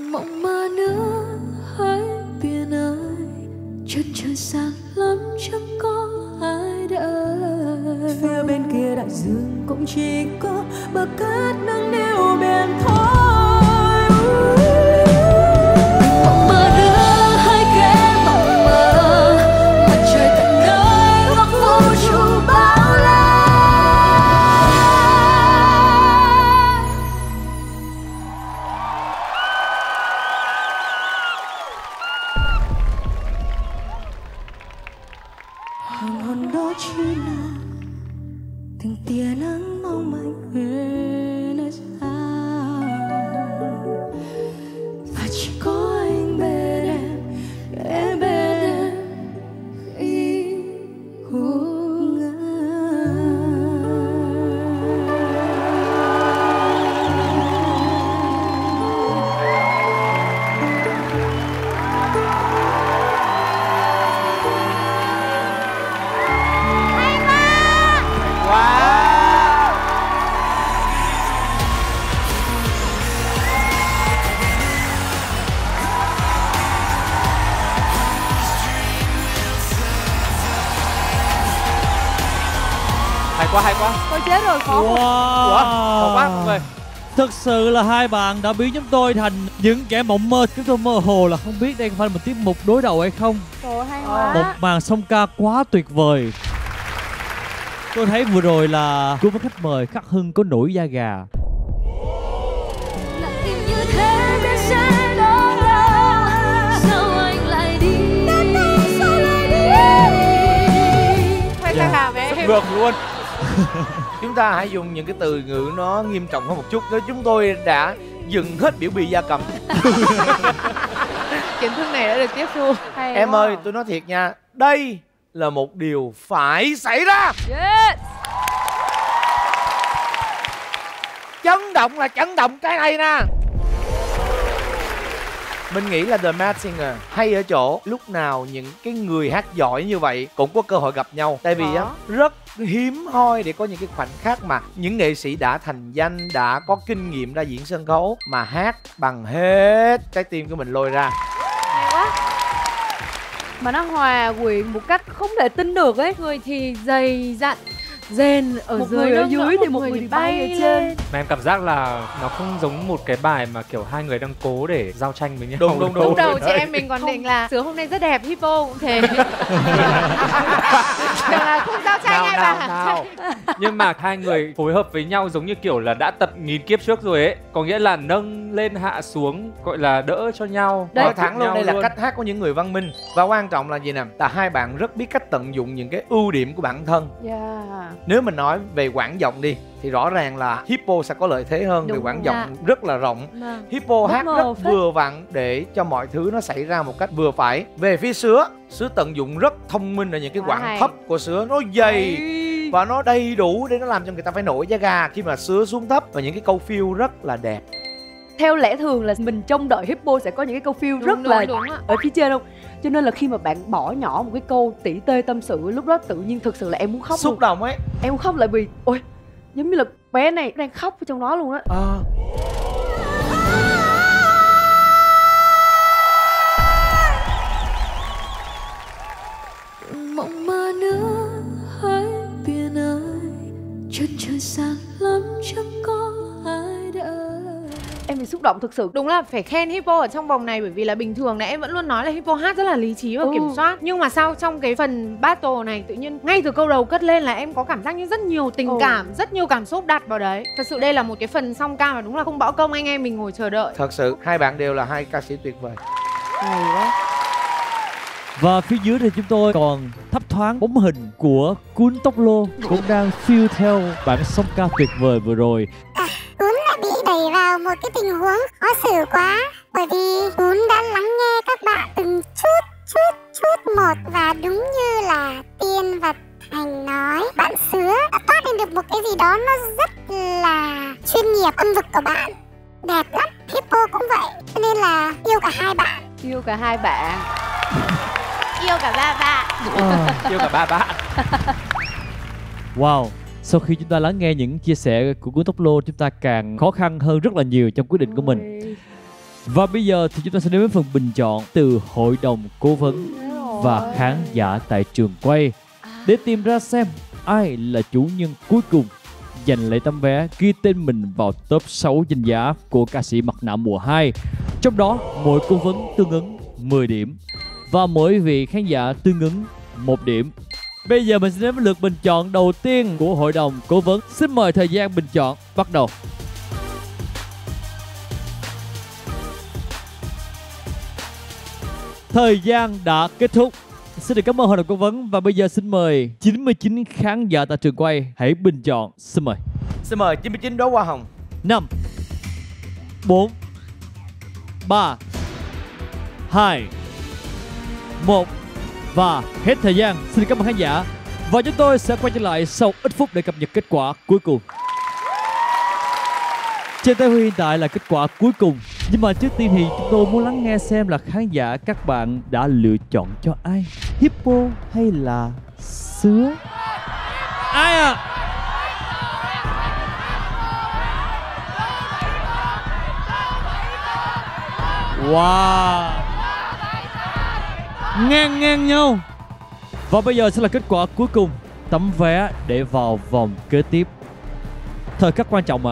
Mộng mơ nữa hỡi biển ơi, chân trời xa lắm chẳng có ai đợi. Phía bên kia đại dương cũng chỉ có bờ cát nâng niu biển thôi. Mộng mơ nữa hãy kể mộng mơ, mặt trời tận nơi hoặc vũ trụ bao la. Hoàng hôn đó chỉ là từng tia nắng mong manh về nơi xa, và chỉ có anh bên em bên em khi ngủ ngơ. Hay quá. Tôi chết rồi, khó quá. Khó quá mọi người. Thực sự là hai bạn đã biến chúng tôi thành những kẻ mộng mơ. Chúng tôi mơ hồ là không biết đây có phải là một tiết mục đối đầu hay không. Trời hay quá. Một màn song ca quá tuyệt vời. Tôi thấy vừa rồi là cô với khách mời Khắc Hưng có nổi da gà. Ngược luôn. Chúng ta hãy dùng những cái từ ngữ nó nghiêm trọng hơn một chút. Nếu chúng tôi đã dừng hết biểu bì gia cầm. Kiến thức này đã được tiếp thu. Em ơi, tôi nói thiệt nha, đây là một điều phải xảy ra. Yes. Chấn động là chấn động cái này nè. Mình nghĩ là The Masked Singer hay ở chỗ lúc nào những cái người hát giỏi như vậy cũng có cơ hội gặp nhau. Tại vì á, rất hiếm hoi để có những cái khoảnh khắc mà những nghệ sĩ đã thành danh, đã có kinh nghiệm ra diễn sân khấu mà hát bằng hết trái tim của mình lôi ra. Hay quá. Mà nó hòa quyện một cách không thể tin được ấy. Người thì dày dặn, rền ở một dưới, người ở dưới thì một người thì bay ở trên. Mà em cảm giác là nó không giống một cái bài mà kiểu hai người đang cố để giao tranh với nhau. Đúng. Lúc đầu chị em mình còn định là sướng hôm nay rất đẹp, Hippo cũng thế. Là không giao tranh ai bà. Nhưng mà hai người phối hợp với nhau giống như kiểu là đã tập nghìn kiếp trước rồi ấy. Có nghĩa là nâng lên hạ xuống, gọi là đỡ cho nhau. Nói thẳng luôn, đây là cách hát của những người văn minh. Và quan trọng là gì nè, là hai bạn rất biết cách tận dụng những cái ưu điểm của bản thân. Nếu mình nói về quãng giọng đi thì rõ ràng là Hippo sẽ có lợi thế hơn. Vì quãng giọng rất là rộng. Hippo hát rất vừa vặn để cho mọi thứ nó xảy ra một cách vừa phải. Về phía Sứa tận dụng rất thông minh ở những cái quãng thấp của Sứa, nó dày và nó đầy đủ để nó làm cho người ta phải nổi da gà khi mà Sứa xuống thấp, và những cái câu feel rất là đẹp. Theo lẽ thường là mình trông đợi Hippo sẽ có những cái câu feel rất là ở phía trên không? Cho nên là khi mà bạn bỏ nhỏ một cái câu tỉ tê tâm sự, lúc đó tự nhiên thực sự là em muốn khóc. Xúc động ấy. Em muốn khóc lại vì ôi giống như là bé này đang khóc ở trong đó luôn á. Mộng mơ nữa hỡi biển ơi, chân trời xa lắm chẳng có ai đợi. Em bị xúc động thực sự. Đúng là phải khen Hippo ở trong vòng này, bởi vì là bình thường này em vẫn luôn nói là Hippo hát rất là lý trí và kiểm soát. Nhưng mà sao trong cái phần battle này tự nhiên ngay từ câu đầu cất lên là em có cảm giác như rất nhiều tình cảm, rất nhiều cảm xúc đặt vào đấy. Thật sự đây là một cái phần song ca mà đúng là không bỏ công anh em mình ngồi chờ đợi. Thật sự hai bạn đều là hai ca sĩ tuyệt vời. Hay quá. Và phía dưới thì chúng tôi còn thấp thoáng bóng hình của Kun Tốc Lô cũng đang feel theo bản song ca tuyệt vời vừa rồi. Kun lại bị đẩy vào một cái tình huống khó xử quá, bởi vì Kun đã lắng nghe các bạn từng chút một, và đúng như là Tiên và Thành nói, bạn Sứa đã toát lên được một cái gì đó nó rất là chuyên nghiệp. Âm vực của bạn đẹp lắm, Hippo cũng vậy, cho nên là yêu cả hai bạn. Yêu cả hai bạn. Yêu cả ba bạn. Yêu cả ba bạn. Wow. Sau khi chúng ta lắng nghe những chia sẻ của Kun Tốc Lô, chúng ta càng khó khăn hơn rất là nhiều trong quyết định của mình. Và bây giờ thì chúng ta sẽ đến với phần bình chọn từ hội đồng cố vấn và khán giả tại trường quay để tìm ra xem ai là chủ nhân cuối cùng giành lấy tấm vé ghi tên mình vào top 6 danh giá của ca sĩ mặt nạ mùa 2. Trong đó mỗi cố vấn tương ứng 10 điểm và mỗi vị khán giả tương ứng 1 điểm. Bây giờ mình sẽ đến với lượt bình chọn đầu tiên của hội đồng cố vấn. Xin mời thời gian bình chọn bắt đầu. Thời gian đã kết thúc. Xin được cảm ơn hội đồng cố vấn và bây giờ xin mời 99 khán giả tại trường quay hãy bình chọn. Xin mời. Xin mời 99 đóa hoa hồng. 5 4 3 2 1 và hết thời gian. Xin cảm ơn khán giả. Và chúng tôi sẽ quay trở lại sau ít phút để cập nhật kết quả cuối cùng. Trên tay Huy hiện tại là kết quả cuối cùng. Nhưng mà trước tiên thì chúng tôi muốn lắng nghe xem là khán giả các bạn đã lựa chọn cho ai, Hippo hay là Sứa? Ai à? Wow, ngang nhau. Và bây giờ sẽ là kết quả cuối cùng, tấm vé để vào vòng kế tiếp. Thời khắc quan trọng ạ.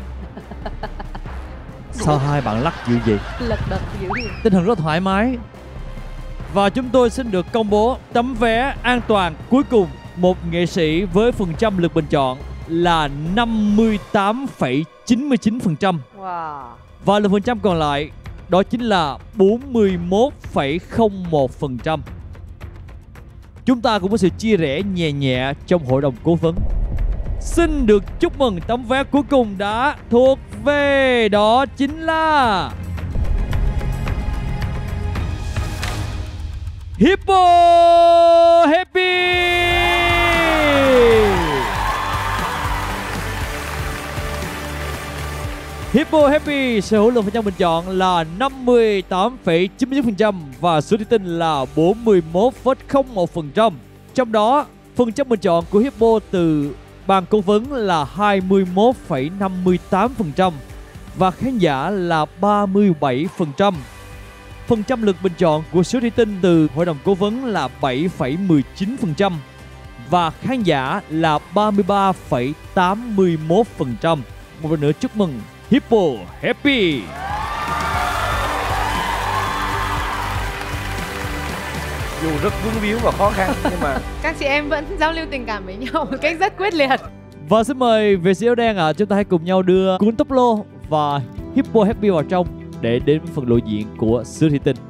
Sao hai bạn lắc dữ vậy? Lật đật dữ vậy. Tinh thần rất thoải mái. Và chúng tôi xin được công bố tấm vé an toàn cuối cùng. Một nghệ sĩ với phần trăm lượt bình chọn là 58,99%. Wow. Và lượt phần trăm còn lại đó chính là 41,01%. Chúng ta cũng có sự chia rẽ nhẹ nhẹ trong hội đồng cố vấn. Xin được chúc mừng tấm vé cuối cùng đã thuộc về đó chính là Hippo Happy. Hippo Happy sở hữu lượng phần trăm bình chọn là 58,99% và số thủy tinh là 41,01%. Trong đó, phần trăm bình chọn của Hippo từ ban cố vấn là 21,58% và khán giả là 37%. Phần trăm lượt bình chọn của số thủy tinh từ hội đồng cố vấn là 7,19% và khán giả là 33,81%. Một lần nữa chúc mừng Hippo Happy. Dù rất vướng víu và khó khăn nhưng mà Các chị em vẫn giao lưu tình cảm với nhau một cách rất quyết liệt. Và xin mời về sĩ áo đen ạ, chúng ta hãy cùng nhau đưa cuốn tóc lô và Hippo Happy vào trong để đến với phần lộ diện của Sứa Thủy Tinh.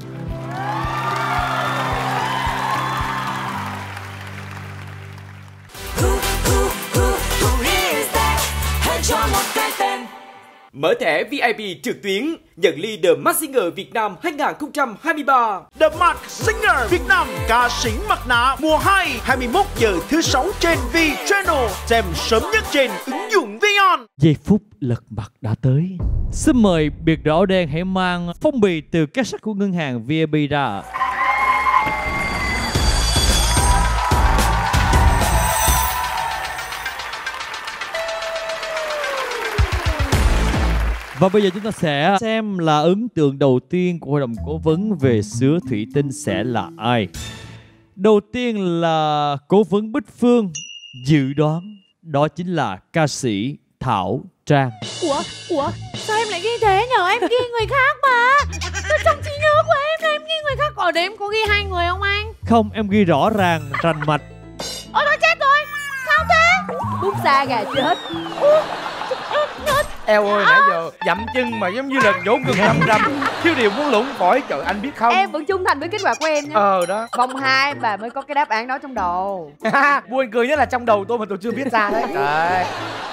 Mở thẻ VIP trực tuyến nhận ly The Masked Singer Việt Nam 2023. The Masked Singer Việt Nam, ca sĩ mặt nạ mùa 2, 21 giờ thứ 6 trên V Channel. Xem sớm nhất trên ứng dụng Vion. Giây phút lật mặt đã tới. Xin mời biệt rõ đen hãy mang phong bì từ két sắt của ngân hàng VAB ra. Và bây giờ chúng ta sẽ xem là ấn tượng đầu tiên của hội đồng cố vấn về Sứa Thủy Tinh sẽ là ai. Đầu tiên là cố vấn Bích Phương dự đoán đó chính là ca sĩ Thảo Trang. Ủa, sao em lại ghi thế nhở? Em ghi người khác mà. Sao trong trí nhớ của em là em ghi người khác? Ở đấy em có ghi hai người không anh? Không, em ghi rõ ràng rành mạch. Ôi nó chết rồi. Sao thế? Bút xa gà chết. eo ơi nãy giờ dậm chân mà giống như là vỗ ngực rầm thiếu điều muốn lủng phổi. Trời anh biết không, em vẫn trung thành với kết quả của em nhé. Đó Vòng 2 bà mới có cái đáp án đó trong đầu. buồn cười nhất là trong đầu tôi mà tôi chưa biết ra đấy. Trời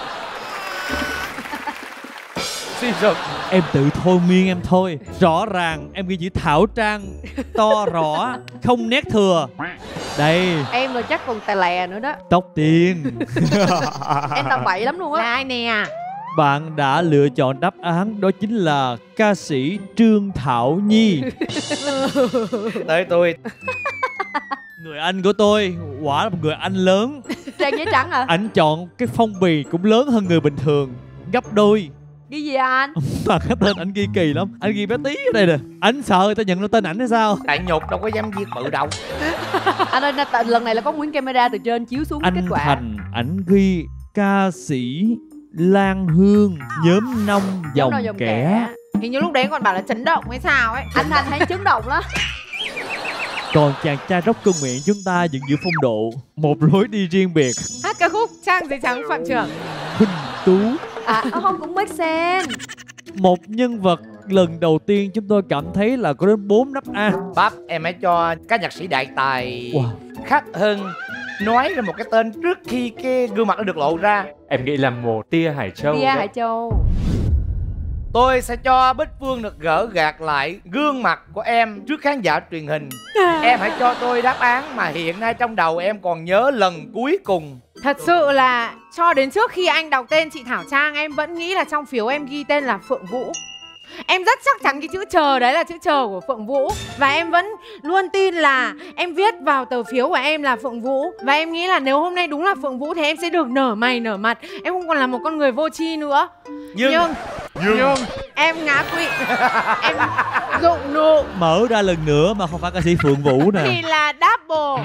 suy sụp. Em tự thôi miên em thôi. Rõ ràng em ghi chữ Thảo Trang to rõ, không nét thừa. Đây. Em rồi chắc còn tè lè nữa đó. Tóc tiên. Em tầm bậy lắm luôn á. Là ai nè? Bạn đã lựa chọn đáp án đó chính là ca sĩ Trương Thảo Nhi. Tới tôi. Người anh của tôi quả là một người anh lớn. Trang giấy trắng hả? Anh chọn cái phong bì cũng lớn hơn người bình thường gấp đôi. Ghi gì anh? Mà cái tên ảnh ghi kỳ lắm. Anh ghi bé tí ở đây nè. Ảnh sợ người ta nhận ra tên ảnh hay sao? Tại nhục đâu có dám viết bự đâu. Anh ơi, lần này là có nguyên camera từ trên chiếu xuống kết Anh quả. Thành ảnh ghi ca sĩ Lan Hương, nhóm nông dòng kẻ. Hình như lúc đấy còn bảo là chấn động hay sao ấy. Anh Thành hay chấn động lắm. Còn chàng trai rock cưng miệng chúng ta vẫn giữ phong độ, một lối đi riêng biệt. Hát ca khúc Trang giấy trắng Phạm Trưởng. Huỳnh Tú. Không, cũng make sense. Một nhân vật lần đầu tiên chúng tôi cảm thấy là có đến 4 đáp A. Bắp, em hãy cho các nhạc sĩ đại tài khác hơn nói ra một cái tên trước khi cái gương mặt nó được lộ ra. Em nghĩ là một Tia Hải Châu. Tia Hải Châu. Tôi sẽ cho Bích Phương được gỡ gạc lại gương mặt của em trước khán giả truyền hình. Em hãy cho tôi đáp án mà hiện nay trong đầu em còn nhớ lần cuối cùng. Thật sự là cho đến trước khi anh đọc tên chị Thảo Trang, em vẫn nghĩ là trong phiếu em ghi tên là Phượng Vũ. Em rất chắc chắn cái chữ chờ đấy là chữ chờ của Phượng Vũ. Và em vẫn luôn tin là em viết vào tờ phiếu của em là Phượng Vũ. Và em nghĩ là nếu hôm nay đúng là Phượng Vũ thì em sẽ được nở mày nở mặt. Em không còn là một con người vô tri nữa. Nhưng em ngã quỵ. Em rụng nụ. Mở ra lần nữa mà không phải ca sĩ Phượng Vũ nè. Thì là double.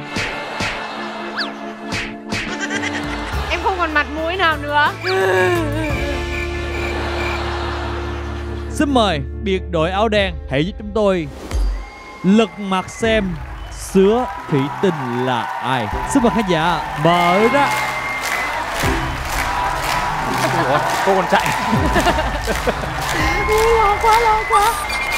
Em không còn mặt mũi nào nữa. Xin mời biệt đội áo đen hãy giúp chúng tôi lật mặt xem sứa thủy tinh là ai. Xin mời khán giả mở ra. Ủa, cô còn chạy. Lo quá.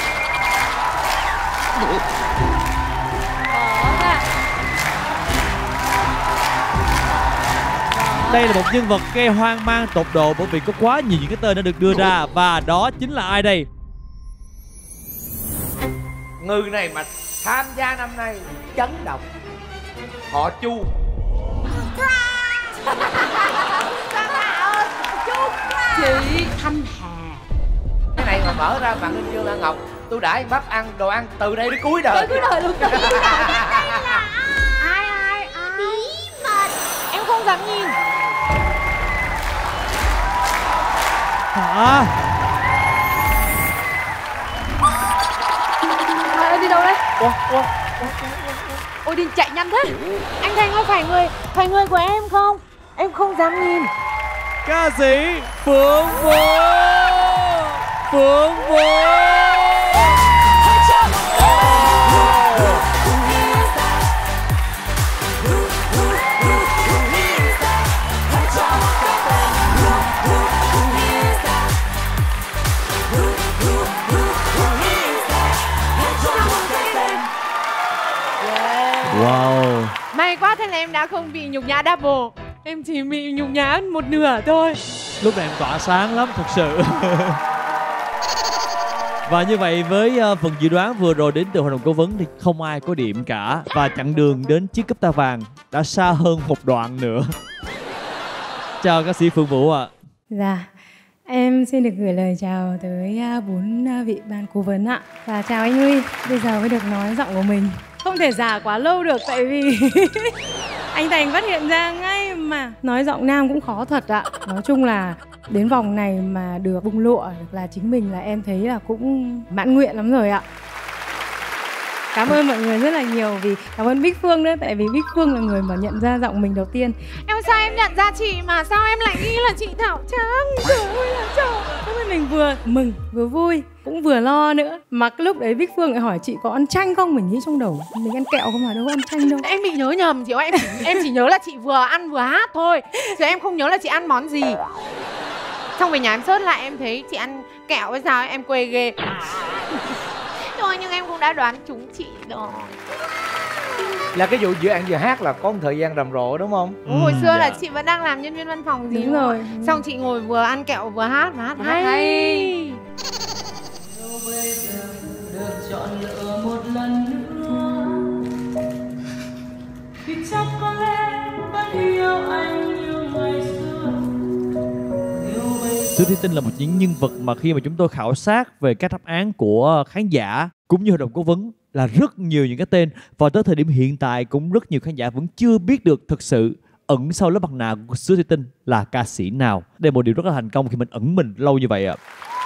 Đây là một nhân vật gây hoang mang tột độ bởi vì có quá nhiều những cái tên đã được đưa ra. Và đó chính là ai đây? Người này mà tham gia năm nay chấn động. Họ Chu. Chị Thanh Hà. Cái này mà mở ra bạn Linh Dương Lan Ngọc, tôi đãi Bắp ăn đồ ăn từ đây đến cuối đời. Cuối đời luôn. Ai? Bí mật. Em không dám nhìn. Hả? Đi đâu đấy? Ôi đi chạy nhanh thế. Anh Thành ơi, phải người của em không? Em không dám nhìn. Ca sĩ Phượng Vũ. Wow. May quá, thế là em đã không bị nhục nhã double. Em chỉ bị nhục nhã một nửa thôi. Lúc này em tỏa sáng lắm thật sự. Và như vậy với phần dự đoán vừa rồi đến từ hội đồng cố vấn thì không ai có điểm cả. Và chặng đường đến chiếc cúp ta vàng đã xa hơn một đoạn nữa. Chào ca sĩ Phượng Vũ ạ. Dạ, em xin được gửi lời chào tới 4 vị ban cố vấn ạ. Và chào anh Huy, bây giờ mới được nói giọng của mình. Không thể giả quá lâu được tại vì anh Thành phát hiện ra ngay mà nói giọng nam cũng khó thật ạ. Nói chung là đến vòng này mà được bung lụa được là chính mình là em thấy là cũng mãn nguyện lắm rồi ạ. Cảm ơn mọi người rất là nhiều, vì cảm ơn Bích Phương nữa, tại vì Bích Phương là người mà nhận ra giọng mình đầu tiên. Em sao em nhận ra chị mà sao em lại nghĩ là chị Thảo Trang? Trời ơi là trời. Thế nên mình vừa mừng vừa vui cũng vừa lo nữa. Mà cái lúc đấy Bích Phương lại hỏi chị có ăn chanh không, mình nghĩ trong đầu mình ăn kẹo không mà đâu có ăn chanh đâu. Em bị nhớ nhầm chị ơi, em chỉ nhớ là chị vừa ăn vừa hát thôi, chứ em không nhớ là chị ăn món gì. Xong về nhà em search lại em thấy chị ăn kẹo hay sao, em quê ghê. Thôi nhưng em cũng đã đoán trúng chị rồi. Là cái vụ vừa ăn vừa hát là có một thời gian rầm rộ đúng không? Hồi xưa là chị vẫn đang làm nhân viên văn phòng gì. Đúng rồi. Xong chị ngồi vừa ăn kẹo vừa hát mà hát hay. Được chọn lựa một lần nữa thì chắc có lẽ vẫn yêu anh như ngày xưa. Sứa thủy tinh là một những nhân vật mà khi mà chúng tôi khảo sát về các đáp án của khán giả cũng như hội đồng cố vấn là rất nhiều những cái tên, và tới thời điểm hiện tại cũng rất nhiều khán giả vẫn chưa biết được thực sự ẩn sau lớp mặt nạ của Sứa Thủy Tinh là ca sĩ nào? Đây là một điều rất là thành công khi mình ẩn mình lâu như vậy ạ.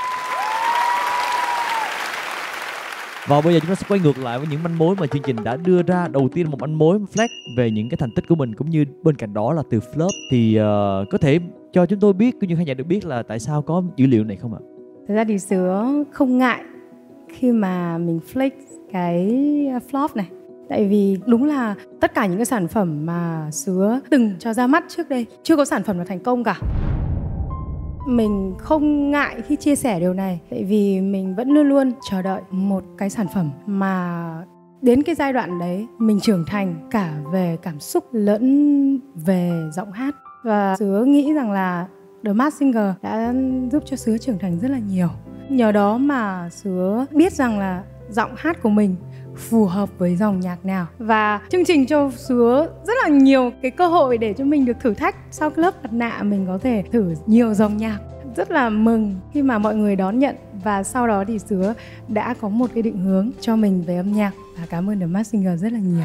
Và bây giờ chúng ta sẽ quay ngược lại với những manh mối mà chương trình đã đưa ra. Đầu tiên là một manh mối flash về những cái thành tích của mình, cũng như bên cạnh đó là từ flop. Thì có thể cho chúng tôi biết, cũng như khán giả được biết là tại sao có dữ liệu này không ạ? Thật ra thì Sứa không ngại khi mà mình flex cái flop này. Tại vì đúng là tất cả những cái sản phẩm mà Sứa từng cho ra mắt trước đây, chưa có sản phẩm nào thành công cả. Mình không ngại khi chia sẻ điều này, tại vì mình vẫn luôn luôn chờ đợi một cái sản phẩm mà đến cái giai đoạn đấy mình trưởng thành cả về cảm xúc lẫn về giọng hát. Và Sứa nghĩ rằng là The Masked Singer đã giúp cho Sứa trưởng thành rất là nhiều. Nhờ đó mà Sứa biết rằng là giọng hát của mình phù hợp với dòng nhạc nào. Và chương trình cho Sứa rất là nhiều cái cơ hội để cho mình được thử thách. Sau cái lớp mặt nạ mình có thể thử nhiều dòng nhạc. Rất là mừng khi mà mọi người đón nhận. Và sau đó thì Sứa đã có một cái định hướng cho mình về âm nhạc. Và cảm ơn The Masked Singer rất là nhiều.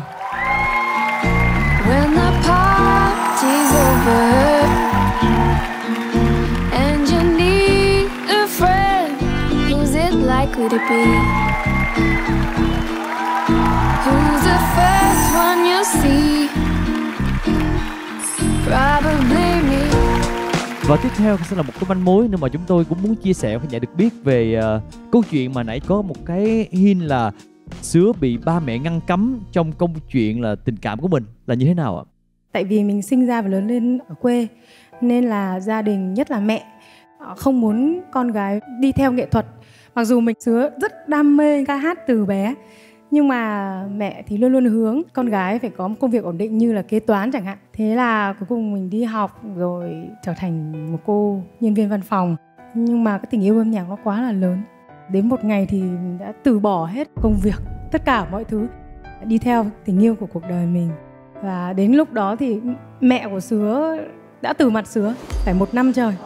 When the party's over and you need a friend, who's it likely to be? Who's the first one you see? Probably me. Và tiếp theo sẽ là một cái manh mối nữa mà chúng tôi cũng muốn chia sẻ với khán giả được biết về câu chuyện mà nãy có một cái hint là Sứa bị ba mẹ ngăn cấm trong câu chuyện là tình cảm của mình là như thế nào ạ? Tại vì mình sinh ra và lớn lên ở quê nên là gia đình, nhất là mẹ, không muốn con gái đi theo nghệ thuật. Mặc dù mình Sứa rất đam mê ca hát từ bé, nhưng mà mẹ thì luôn luôn hướng con gái phải có một công việc ổn định như là kế toán chẳng hạn. Thế là cuối cùng mình đi học rồi trở thành một cô nhân viên văn phòng. Nhưng mà cái tình yêu âm nhạc nó quá là lớn. Đến một ngày thì mình đã từ bỏ hết công việc, tất cả mọi thứ, đi theo tình yêu của cuộc đời mình. Và đến lúc đó thì mẹ của Sứa đã từ mặt Sứa phải 1 năm trời.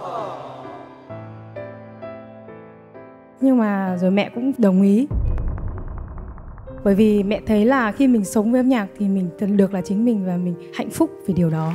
Nhưng mà rồi mẹ cũng đồng ý. Bởi vì mẹ thấy là khi mình sống với âm nhạc thì mình được là chính mình và mình hạnh phúc vì điều đó.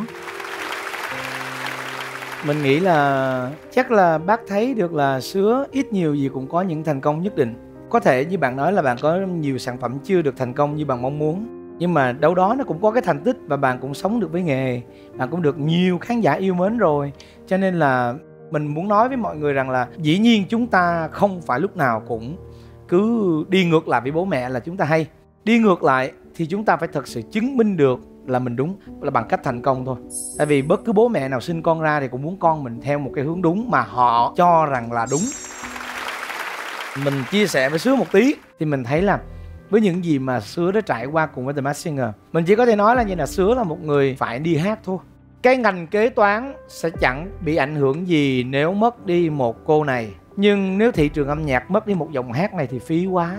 Mình nghĩ là chắc là bác thấy được là Sứa ít nhiều gì cũng có những thành công nhất định. Có thể như bạn nói là bạn có nhiều sản phẩm chưa được thành công như bạn mong muốn, nhưng mà đâu đó nó cũng có cái thành tích và bạn cũng sống được với nghề. Bạn cũng được nhiều khán giả yêu mến rồi. Cho nên là mình muốn nói với mọi người rằng là dĩ nhiên chúng ta không phải lúc nào cũng cứ đi ngược lại với bố mẹ là chúng ta hay. Đi ngược lại thì chúng ta phải thật sự chứng minh được là mình đúng, là bằng cách thành công thôi. Tại vì bất cứ bố mẹ nào sinh con ra thì cũng muốn con mình theo một cái hướng đúng mà họ cho rằng là đúng. Mình chia sẻ với Sứa một tí thì mình thấy là với những gì mà Sứa đã trải qua cùng với The Masked Singer, mình chỉ có thể nói là như là Sứa là một người phải đi hát thôi. Cái ngành kế toán sẽ chẳng bị ảnh hưởng gì nếu mất đi một cô này. Nhưng nếu thị trường âm nhạc mất đi một giọng hát này thì phí quá.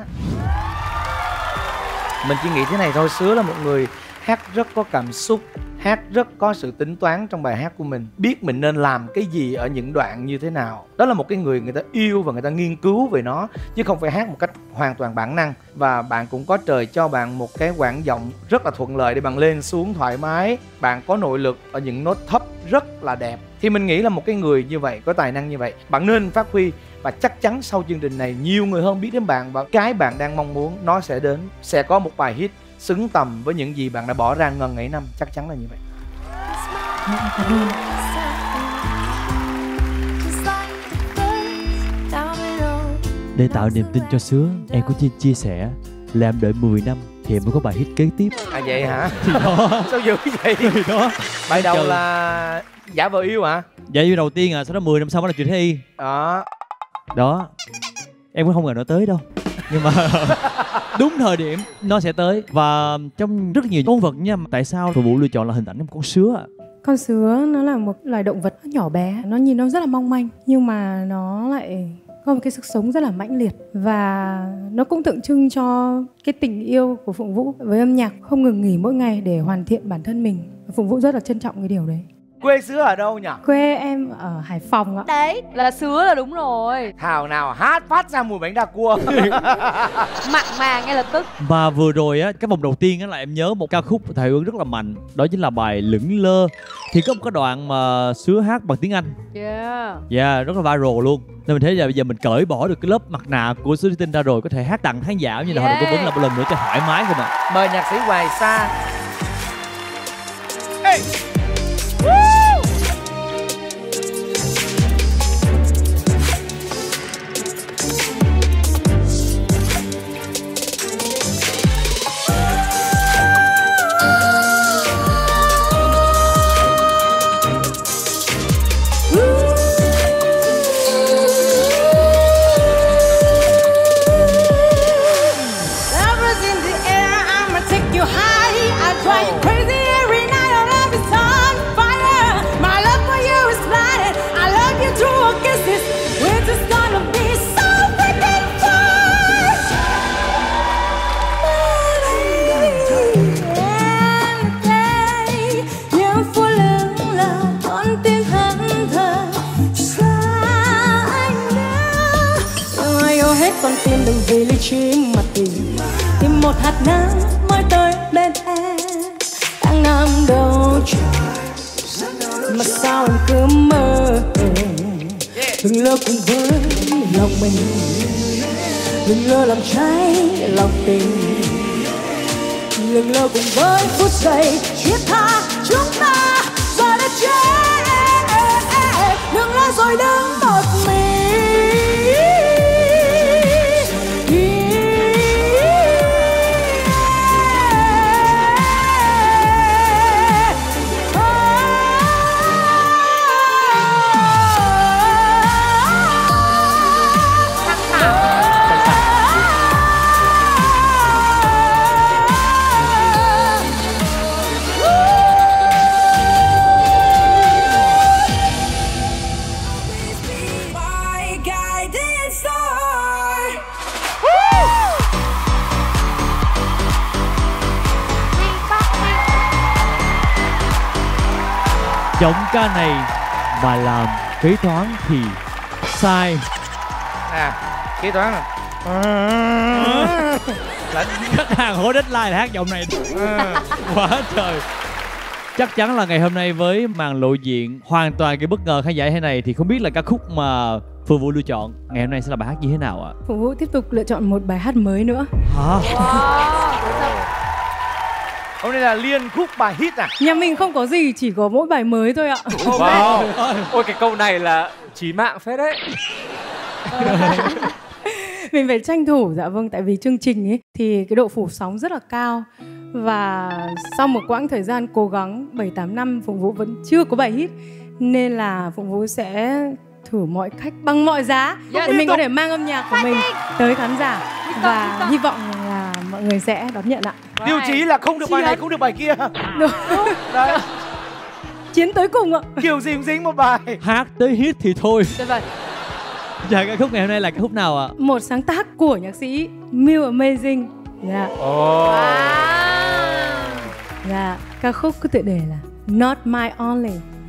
Mình chỉ nghĩ thế này thôi, Sứa là một người hát rất có cảm xúc, hát rất có sự tính toán trong bài hát của mình, biết mình nên làm cái gì ở những đoạn như thế nào. Đó là một cái người ta yêu và người ta nghiên cứu về nó, chứ không phải hát một cách hoàn toàn bản năng. Và bạn cũng có trời cho bạn một cái quãng giọng rất là thuận lợi để bạn lên xuống thoải mái. Bạn có nội lực ở những nốt thấp rất là đẹp. Thì mình nghĩ là một cái người như vậy, có tài năng như vậy, bạn nên phát huy. Và chắc chắn sau chương trình này nhiều người hơn biết đến bạn, và cái bạn đang mong muốn nó sẽ đến. Sẽ có một bài hit xứng tầm với những gì bạn đã bỏ ra ngần ấy năm, chắc chắn là như vậy. Để tạo niềm tin cho Sứa, em có chia sẻ là em đợi 10 năm thì em mới có bài hit kế tiếp. À vậy hả? Thì đó. Sao dữ vậy? Thì đó. Bài đầu là Giả Vờ Yêu hả? Giả Vờ Yêu đầu tiên à, sau đó 10 năm sau mới là Chuyện Thế Y. Đó. Em cũng không ngờ nó tới đâu. Nhưng mà đúng thời điểm nó sẽ tới. Và trong rất nhiều con vật nha, tại sao Thu Vũ lựa chọn là hình ảnh của con sứa ạ? Con sứa nó là một loài động vật nhỏ bé, nó nhìn nó rất là mong manh nhưng mà nó lại có một cái sức sống rất là mãnh liệt, và nó cũng tượng trưng cho cái tình yêu của Phụng Vũ với âm nhạc, không ngừng nghỉ mỗi ngày để hoàn thiện bản thân mình. Phụng Vũ rất là trân trọng cái điều đấy. Quê xứ ở đâu nhỉ? Quê em ở Hải Phòng ạ. Đấy là sứa là đúng rồi. Thảo nào hát phát ra mùi bánh đa cua. Mặn mà ngay lập tức. Và vừa rồi á, cái vòng đầu tiên á là em nhớ một ca khúc thời Hương rất là mạnh. Đó chính là bài Lững Lơ. Thì có một cái đoạn mà Sứa hát bằng tiếng Anh. Yeah, rất là viral luôn. Nên mình thấy là bây giờ mình cởi bỏ được cái lớp mặt nạ của Sứa Thủy Tinh ra rồi, có thể hát tặng khán giả như là Hội đồng Cố vấn là một lần nữa cho thoải mái không ạ? Mời nhạc sĩ Hoài Sa. Hey. Con tim đừng vì lý trí mà tìm một hạt nắng mới tới bên em. Đang nằm đâu trời mà sao em cứ mơ. Đừng lơ cùng với lòng mình, đừng lơ làm cháy lòng tình, đừng lơ cùng với phút giây thiết tha chúng ta giờ đã chết. Đừng lơ rồi đứng một mình. Giọng ca này mà làm kế toán thì sai. Kế toán à? Khách hàng hối deadline là hát giọng này. Quá trời. Chắc chắn là ngày hôm nay với màn lộ diện hoàn toàn cái bất ngờ khán giả thế này thì không biết là ca khúc mà Phương Vũ lựa chọn ngày hôm nay sẽ là bài hát như thế nào ạ? Phương Vũ tiếp tục lựa chọn một bài hát mới nữa. Hả? Hôm nay là liên khúc bài hit à? Nhà mình không có gì, chỉ có mỗi bài mới thôi ạ. Wow. Ôi cái câu này là chí mạng phết đấy. Mình phải tranh thủ, dạ vâng, tại vì chương trình ấy thì cái độ phủ sóng rất là cao. Và sau một quãng thời gian cố gắng 7-8 năm Phụng Vũ vẫn chưa có bài hit. Nên là Phụng Vũ sẽ thử mọi cách bằng mọi giá để mình có thể mang âm nhạc của mình tới khán giả. Và hy vọng là mọi người sẽ đón nhận ạ. Tiêu chí là không được bài này, không được bài kia. Đúng. Đấy. Chiến tới cùng ạ. Kiểu gì cũng dính một bài. Hát tới hit thì thôi. Vâng. Dạ, ca khúc ngày hôm nay là ca khúc nào ạ? Một sáng tác của nhạc sĩ Miu Amazing. Dạ. Dạ, ca khúc có tựa đề là Not My Only.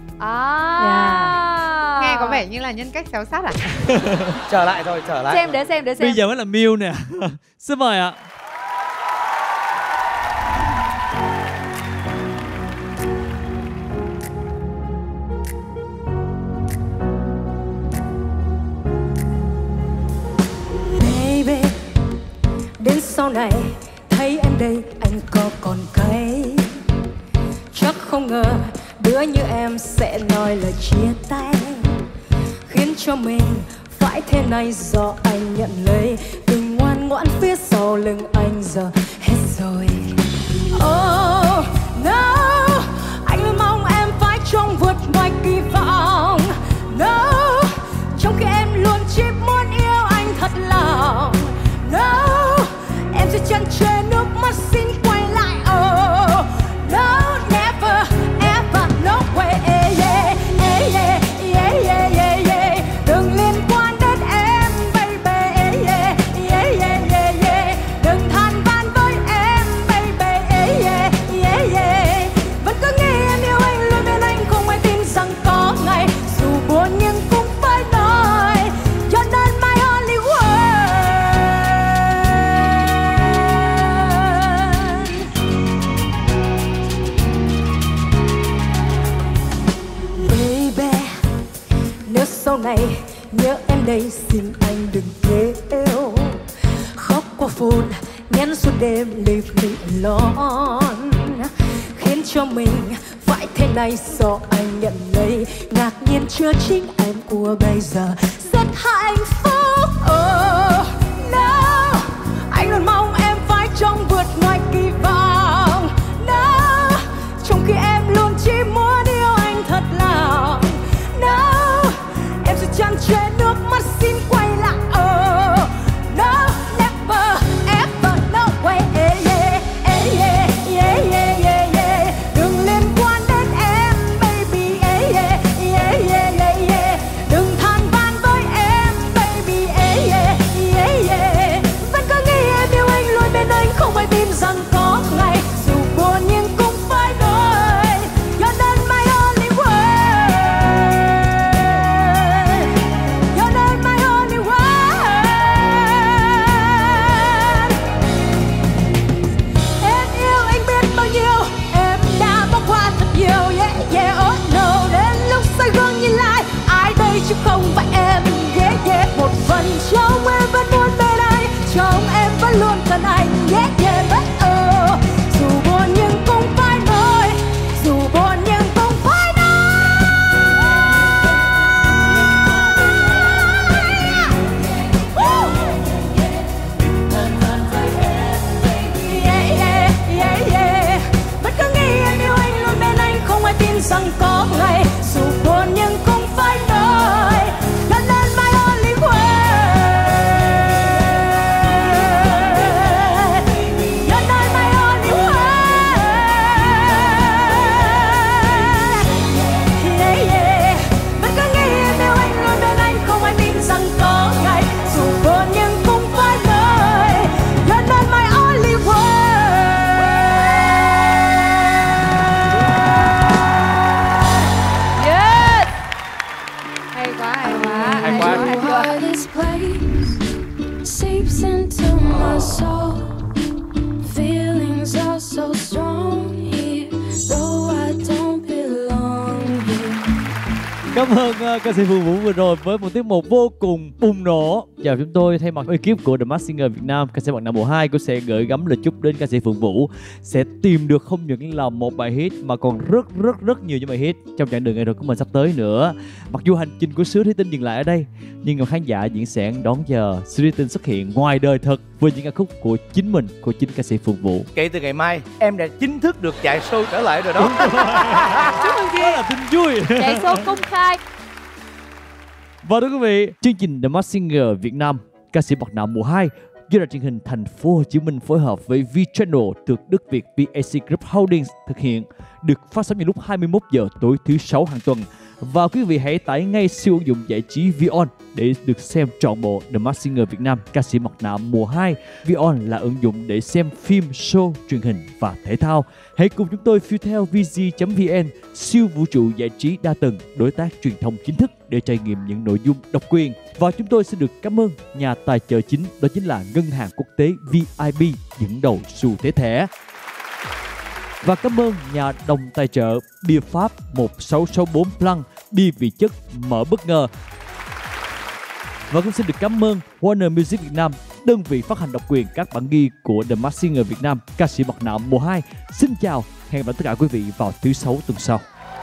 Nghe có vẻ như là nhân cách xéo sát à? Trở lại thôi, trở lại. Xem để xem. Bây giờ mới là Miu nè. Xin mời ạ. Baby, đến sau này thấy em đây anh có còn cay. Chắc không ngờ đứa như em sẽ nói lời chia tay, khiến cho mình phải thế này do anh nhận lấy. Tình ngoan ngoãn phía sau lưng anh giờ hết rồi. Oh no, anh luôn mong em phải trông vượt ngoài kỳ vọng. No, trong khi em luôn chỉ muốn yêu anh thật lòng. No, em sẽ chăn chê nước mắt xin quay lại. Oh no, never ever, no way. Yeah, yeah, yeah, yeah, yeah, yeah, yeah. Đừng liên quan đến em, baby. Yeah, yeah, yeah, yeah, yeah. Đừng than van với em, baby. Yeah, yeah, yeah. Vẫn cứ nghĩ em yêu anh, luôn bên anh không ai tin qua phone nhắn suốt đêm leave me alone, khiến cho mình phải thế này do anh nhận lấy. Ngạc nhiên chưa chính em của bây giờ rất hạnh phúc. Oh no, anh luôn mong em phải trông vượt ngoài kỳ vọng. No, trong khi em luôn chỉ muốn yêu anh thật lòng. No, em sẽ tràn trề nước mắt xin quay lại. Oh no, never ever, no way. Yeah, yeah, yeah, yeah, yeah, yeah, yeah. Đừng liên quan đến em, baby. Yeah, yeah, yeah, yeah, yeah, yeah. Đừng than van với em, baby. Yeah, yeah, yeah, yeah. Vẫn cứ nghĩ em yêu anh, luôn bên anh, không phải tin rằng có ngày dù buồn nhưng cũng phải đợi. You're not my only one. You're not my only one. Em yêu anh biết bao nhiêu, em đã bỏ qua thật nhiều. Yeah, yeah, oh no. Đến lúc soi gương nhìn lại, ai đây chứ không phải em. Yeah, yeah, một phần trong em vẫn muốn bên anh, trong em vẫn luôn cần anh. Yeah, yeah, but oh, dù buồn nhưng cũng phải nói, dù buồn nhưng cũng phải nói. Woo! Yeah, yeah, yeah, yeah. Vẫn cứ nghĩ em yêu anh, luôn bên anh, không ai tin rằng có ngày dù buồn nhưng cũng phải nói. You're not my only one. You're not my only one. Yeah, yeah. Vẫn cứ nghĩ em yêu anh, luôn bên anh, không ai tin rằng có ngày dù buồn nhưng cũng phải nói. You're not my only one. Yes. Hay quá, hay quá. Hay quá. Hay quá. This place seeps into my soul. Feelings are so strong here, though I don't belong here. Cảm ơn ca sĩ Phương Vũ vừa rồi với một tiết mục vô cùng bùng nổ. Chào chúng tôi thay mặt ekip của The Masked Singer Việt Nam, ca sĩ Mặt Nạ mùa 2 cũng sẽ gửi gắm lời chúc đến ca sĩ Phương Vũ sẽ tìm được không những là một bài hit mà còn rất nhiều những bài hit trong chặng đường nghệ thuật của mình sắp tới nữa. Mặc dù hành trình của Sứa Thủy Tinh dừng lại ở đây, nhưng khán giả diễn sẽ đón chờ Sứa Thủy Tinh xuất hiện ngoài đời thật với những ca khúc của chính mình, của chính ca sĩ Phương Vũ. Kể từ ngày mai em đã chính thức được chạy show trở lại rồi đó. Chúc mừng chị. Đó là tin vui. Chạy show công khai. Và thưa quý vị, chương trình The Masked Singer Việt Nam, ca sĩ Mặt Nạ mùa 2 do đài truyền hình Thành phố Hồ Chí Minh phối hợp với V-Channel thuộc Đức Việt VAC Group Holdings thực hiện, được phát sóng vào lúc 21 giờ tối thứ 6 hàng tuần. Và quý vị hãy tải ngay siêu ứng dụng giải trí VON để được xem trọn bộ The Masked Singer Việt Nam, ca sĩ Mặt Nạ mùa 2. VON là ứng dụng để xem phim, show, truyền hình và thể thao. Hãy cùng chúng tôi phiêu theo VG.vn, siêu vũ trụ giải trí đa tầng, đối tác truyền thông chính thức để trải nghiệm những nội dung độc quyền. Và chúng tôi xin được cảm ơn nhà tài trợ chính, đó chính là Ngân hàng Quốc tế VIP dẫn đầu xu thế thẻ. Và cảm ơn nhà đồng tài trợ bia Pháp 1664 Blanc, bia vị chất mở bất ngờ. Và cũng xin được cảm ơn Warner Music Việt Nam, đơn vị phát hành độc quyền các bản ghi của The Masked Singer Việt Nam, ca sĩ Mặt Nạ mùa 2. Xin chào, hẹn gặp lại tất cả quý vị vào thứ 6 tuần sau.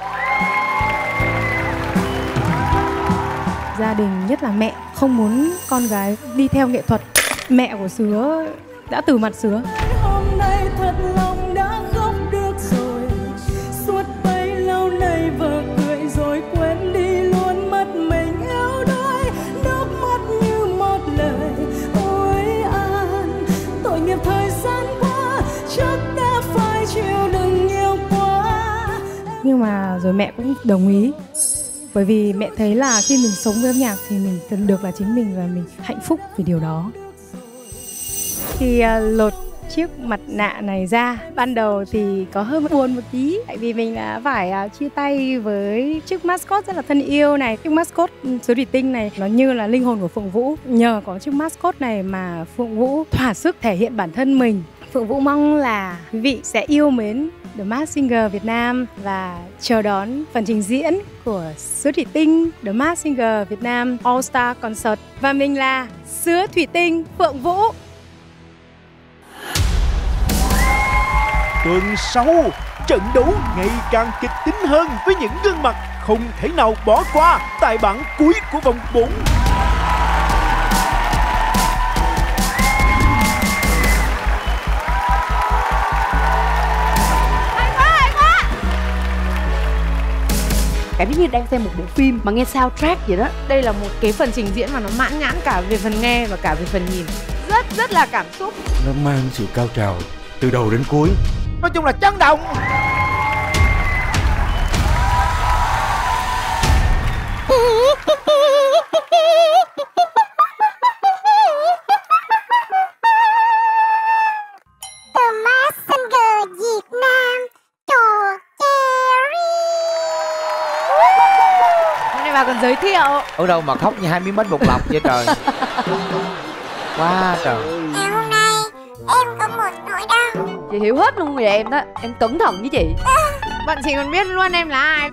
Gia đình, nhất là mẹ, không muốn con gái đi theo nghệ thuật. Mẹ của Sứa đã từ mặt Sứa. Hôm nay thật lòng đã khóc được rồi, suốt bấy lâu nay vợ cười rồi quên đi luôn mất mình yếu đuối, nước mắt như một lời ôi an. Tội nghiệp thời gian qua chắc đã phải chịu đựng nhiều quá. Nhưng mà rồi mẹ cũng đồng ý. Bởi vì mẹ thấy là khi mình sống với âm nhạc thì mình cần được là chính mình và mình hạnh phúc vì điều đó. Khi lột chiếc mặt nạ này ra, ban đầu thì có hơi buồn một tí. Tại vì mình đã phải chia tay với chiếc mascot rất là thân yêu này. Chiếc mascot Sứa Thủy Tinh này nó như là linh hồn của Phượng Vũ. Nhờ có chiếc mascot này mà Phượng Vũ thỏa sức thể hiện bản thân mình. Phượng Vũ mong là quý vị sẽ yêu mến The Masked Singer Việt Nam và chờ đón phần trình diễn của Sứa Thủy Tinh The Masked Singer Việt Nam All Star Concert. Và mình là Sứa Thủy Tinh Phượng Vũ. Tuần sau, trận đấu ngày càng kịch tính hơn với những gương mặt không thể nào bỏ qua tại bảng cuối của vòng 4. Cảm giác như đang xem một bộ phim mà nghe soundtrack vậy đó. Đây là một cái phần trình diễn mà nó mãn nhãn cả về phần nghe và cả về phần nhìn. Rất là cảm xúc. Nó mang sự cao trào từ đầu đến cuối. Nói chung là chấn động. The Masked Singer Việt Nam, trò Cherry. Hôm nay bà còn giới thiệu. Ở đâu mà khóc như 2 miếng bánh bột lọc vậy trời. Quá trời. Hôm nay em có một nỗi đau. Chị hiểu hết luôn rồi em đó. Em cẩn thận với chị. Bọn chị còn biết luôn em là ai.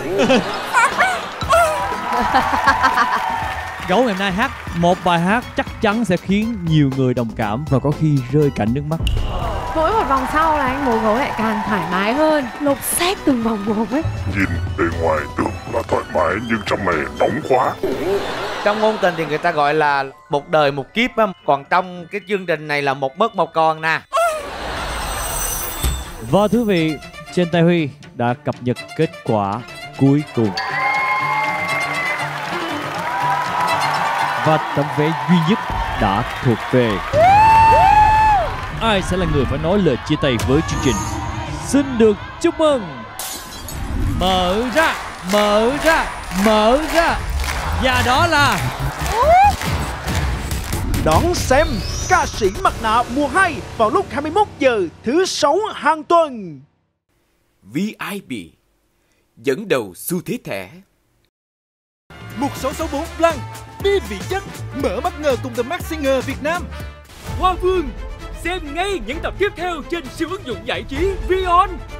Gấu ngày hôm nay hát một bài hát chắc chắn sẽ khiến nhiều người đồng cảm và có khi rơi cả nước mắt. Mỗi một vòng sau là anh múa gấu lại càng thoải mái hơn, lột xác từng vòng một ấy. Nhìn bề ngoài tưởng là thoải mái nhưng trong này nóng quá. Trong ngôn tình thì người ta gọi là một đời một kiếp á, còn trong cái chương trình này là một mất một con nè. Và thưa quý vị, trên tay Huy đã cập nhật kết quả cuối cùng. Và tấm vé duy nhất đã thuộc về. Ai sẽ là người phải nói lời chia tay với chương trình? Xin được chúc mừng. Mở ra, mở ra, mở ra. Và đó là Đón xem Ca sĩ Mặt nạ mùa 2 vào lúc 21 giờ thứ 6 hàng tuần. VIP dẫn đầu xu thế thẻ. 1664 Blanc đi vị chất, mở mắt ngờ cùng The Masked Singer Việt Nam. Hoa Vương xem ngay những tập tiếp theo trên siêu ứng dụng giải trí Vion.